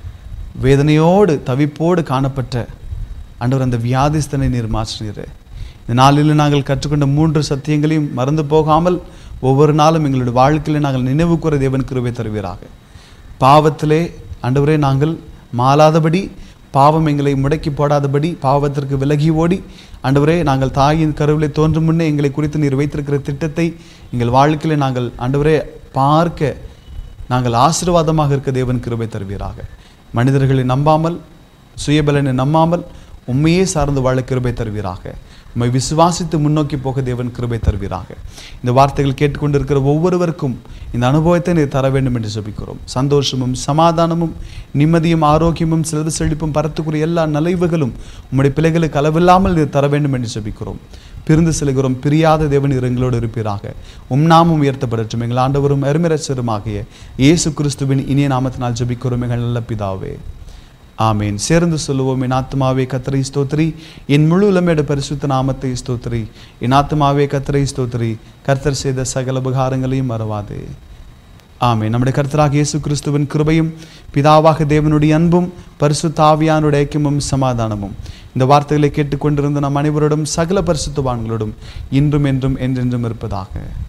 வேதனையோடு தவிப்போடு காணப்பட்ட ஆண்டவர் அந்த வியாதிஸ்தனை நீர் மாற்றினீர். இந்த நாளில் நாங்கள் கற்றுக்கொண்ட 3 சத்தியங்களையும் மறந்து போகாமல் ஒவ்வொரு நாளும் எங்களுடைய வாழ்க்கையில் நாங்கள் நினைவு கூற தேவன் கிருபை தருவீராக. பாவத்திலே ஆண்டவரே நாங்கள் மாளாதபடி, பாவம் எங்களை முடக்கி போடாதபடி, பாவத்திற்கு விலகி ஓடி ஆண்டவரே நாங்கள் தாயின் கருவிலே தோன்றும் முன்னே எங்களை குறித்து நீர் வைத்திருக்கிற திட்டத்தை எங்கள் வாழ்க்கையிலே நாங்கள் ஆண்டவரே பார்க்க நாங்கள் ஆசீர்வாதமாக இருக்க தேவன் கிருபை தருவீராக. மனிதர்களை நம்பாமல், சுயபலனை நம்பாமல் உண்மையே சார்ந்து வாழ கிருபை தருவீராக. உம்மை விசுவாசித்து முன்னோக்கி போக தேவன் கிருபை தருவீராக. இந்த வார்த்தைகள் கேட்டுக்கொண்டிருக்கிற ஒவ்வொருவருக்கும் இந்த அனுபவத்தை நீர் தர வேண்டும் என்று ஜெபிக்கிறோம். சந்தோஷமும் சமாதானமும் நிம்மதியும் ஆரோக்கியமும் செல்வ செழிப்பும் பரத்துக்குரிய எல்லா நலைவுகளும் உம்முடைய பிள்ளைகளுக்கு அளவில்லாமல் நீர் தர வேண்டும் என்று ஜெபிக்கிறோம். பிரிந்து செல்கிறோம், பிரியாத தேவன் எங்களோடு இருப்பீராக. நாமம் உயர்த்தப்படட்டும். எங்கள் ஆண்டவரும் அருமைரட்சருமாகிய இயேசு கிறிஸ்துவின் இனிய நாமத்தினால் ஜெபிக்கிறோம் எங்கள் நல்ல பிதாவே, ஆமேன். சேர்ந்து சொல்லுவோம். என் ஆத்துமாவே கர்த்தரை ஸ்தோத்திரி, என் முழு உலமையோட பரிசுத்த நாமத்தை ஸ்தோத்திரி. என் ஆத்துமாவே கர்த்தரை ஸ்தோத்திரி, கர்த்தர் செய்த சகல உபகாரங்களையும் மறவாதே. ஆமேன். நம்முடைய கர்த்தராகிய இயேசு கிறிஸ்துவின் கிருபையும் பிதாவாக தேவனுடைய அன்பும் பரிசுத்த ஆவியானுடைய ஐக்கியமும் சமாதானமும் இந்த வார்த்தைகளை கேட்டுக்கொண்டிருந்த நம் அனைவரோடும் சகல பரிசுத்தவான்களோடும் இன்றும் என்றும் என்றென்றும் இருப்பதாக.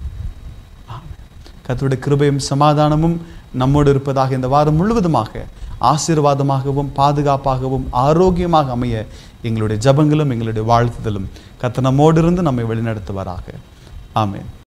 கர்த்தருடைய கிருபையும் சமாதானமும் நம்மோடு இருப்பதாக இந்த வாரம் முழுவதுமாக ஆசீர்வாதமாகவும் பாதுகாப்பாகவும் ஆரோக்கியமாக அமைய எங்களுடைய ஜபங்களும் எங்களுடைய வாழ்த்துதலும் கர்த்தர் நம்மோடு இருந்து நம்மை வழிநடத்துவாராக. ஆமென்.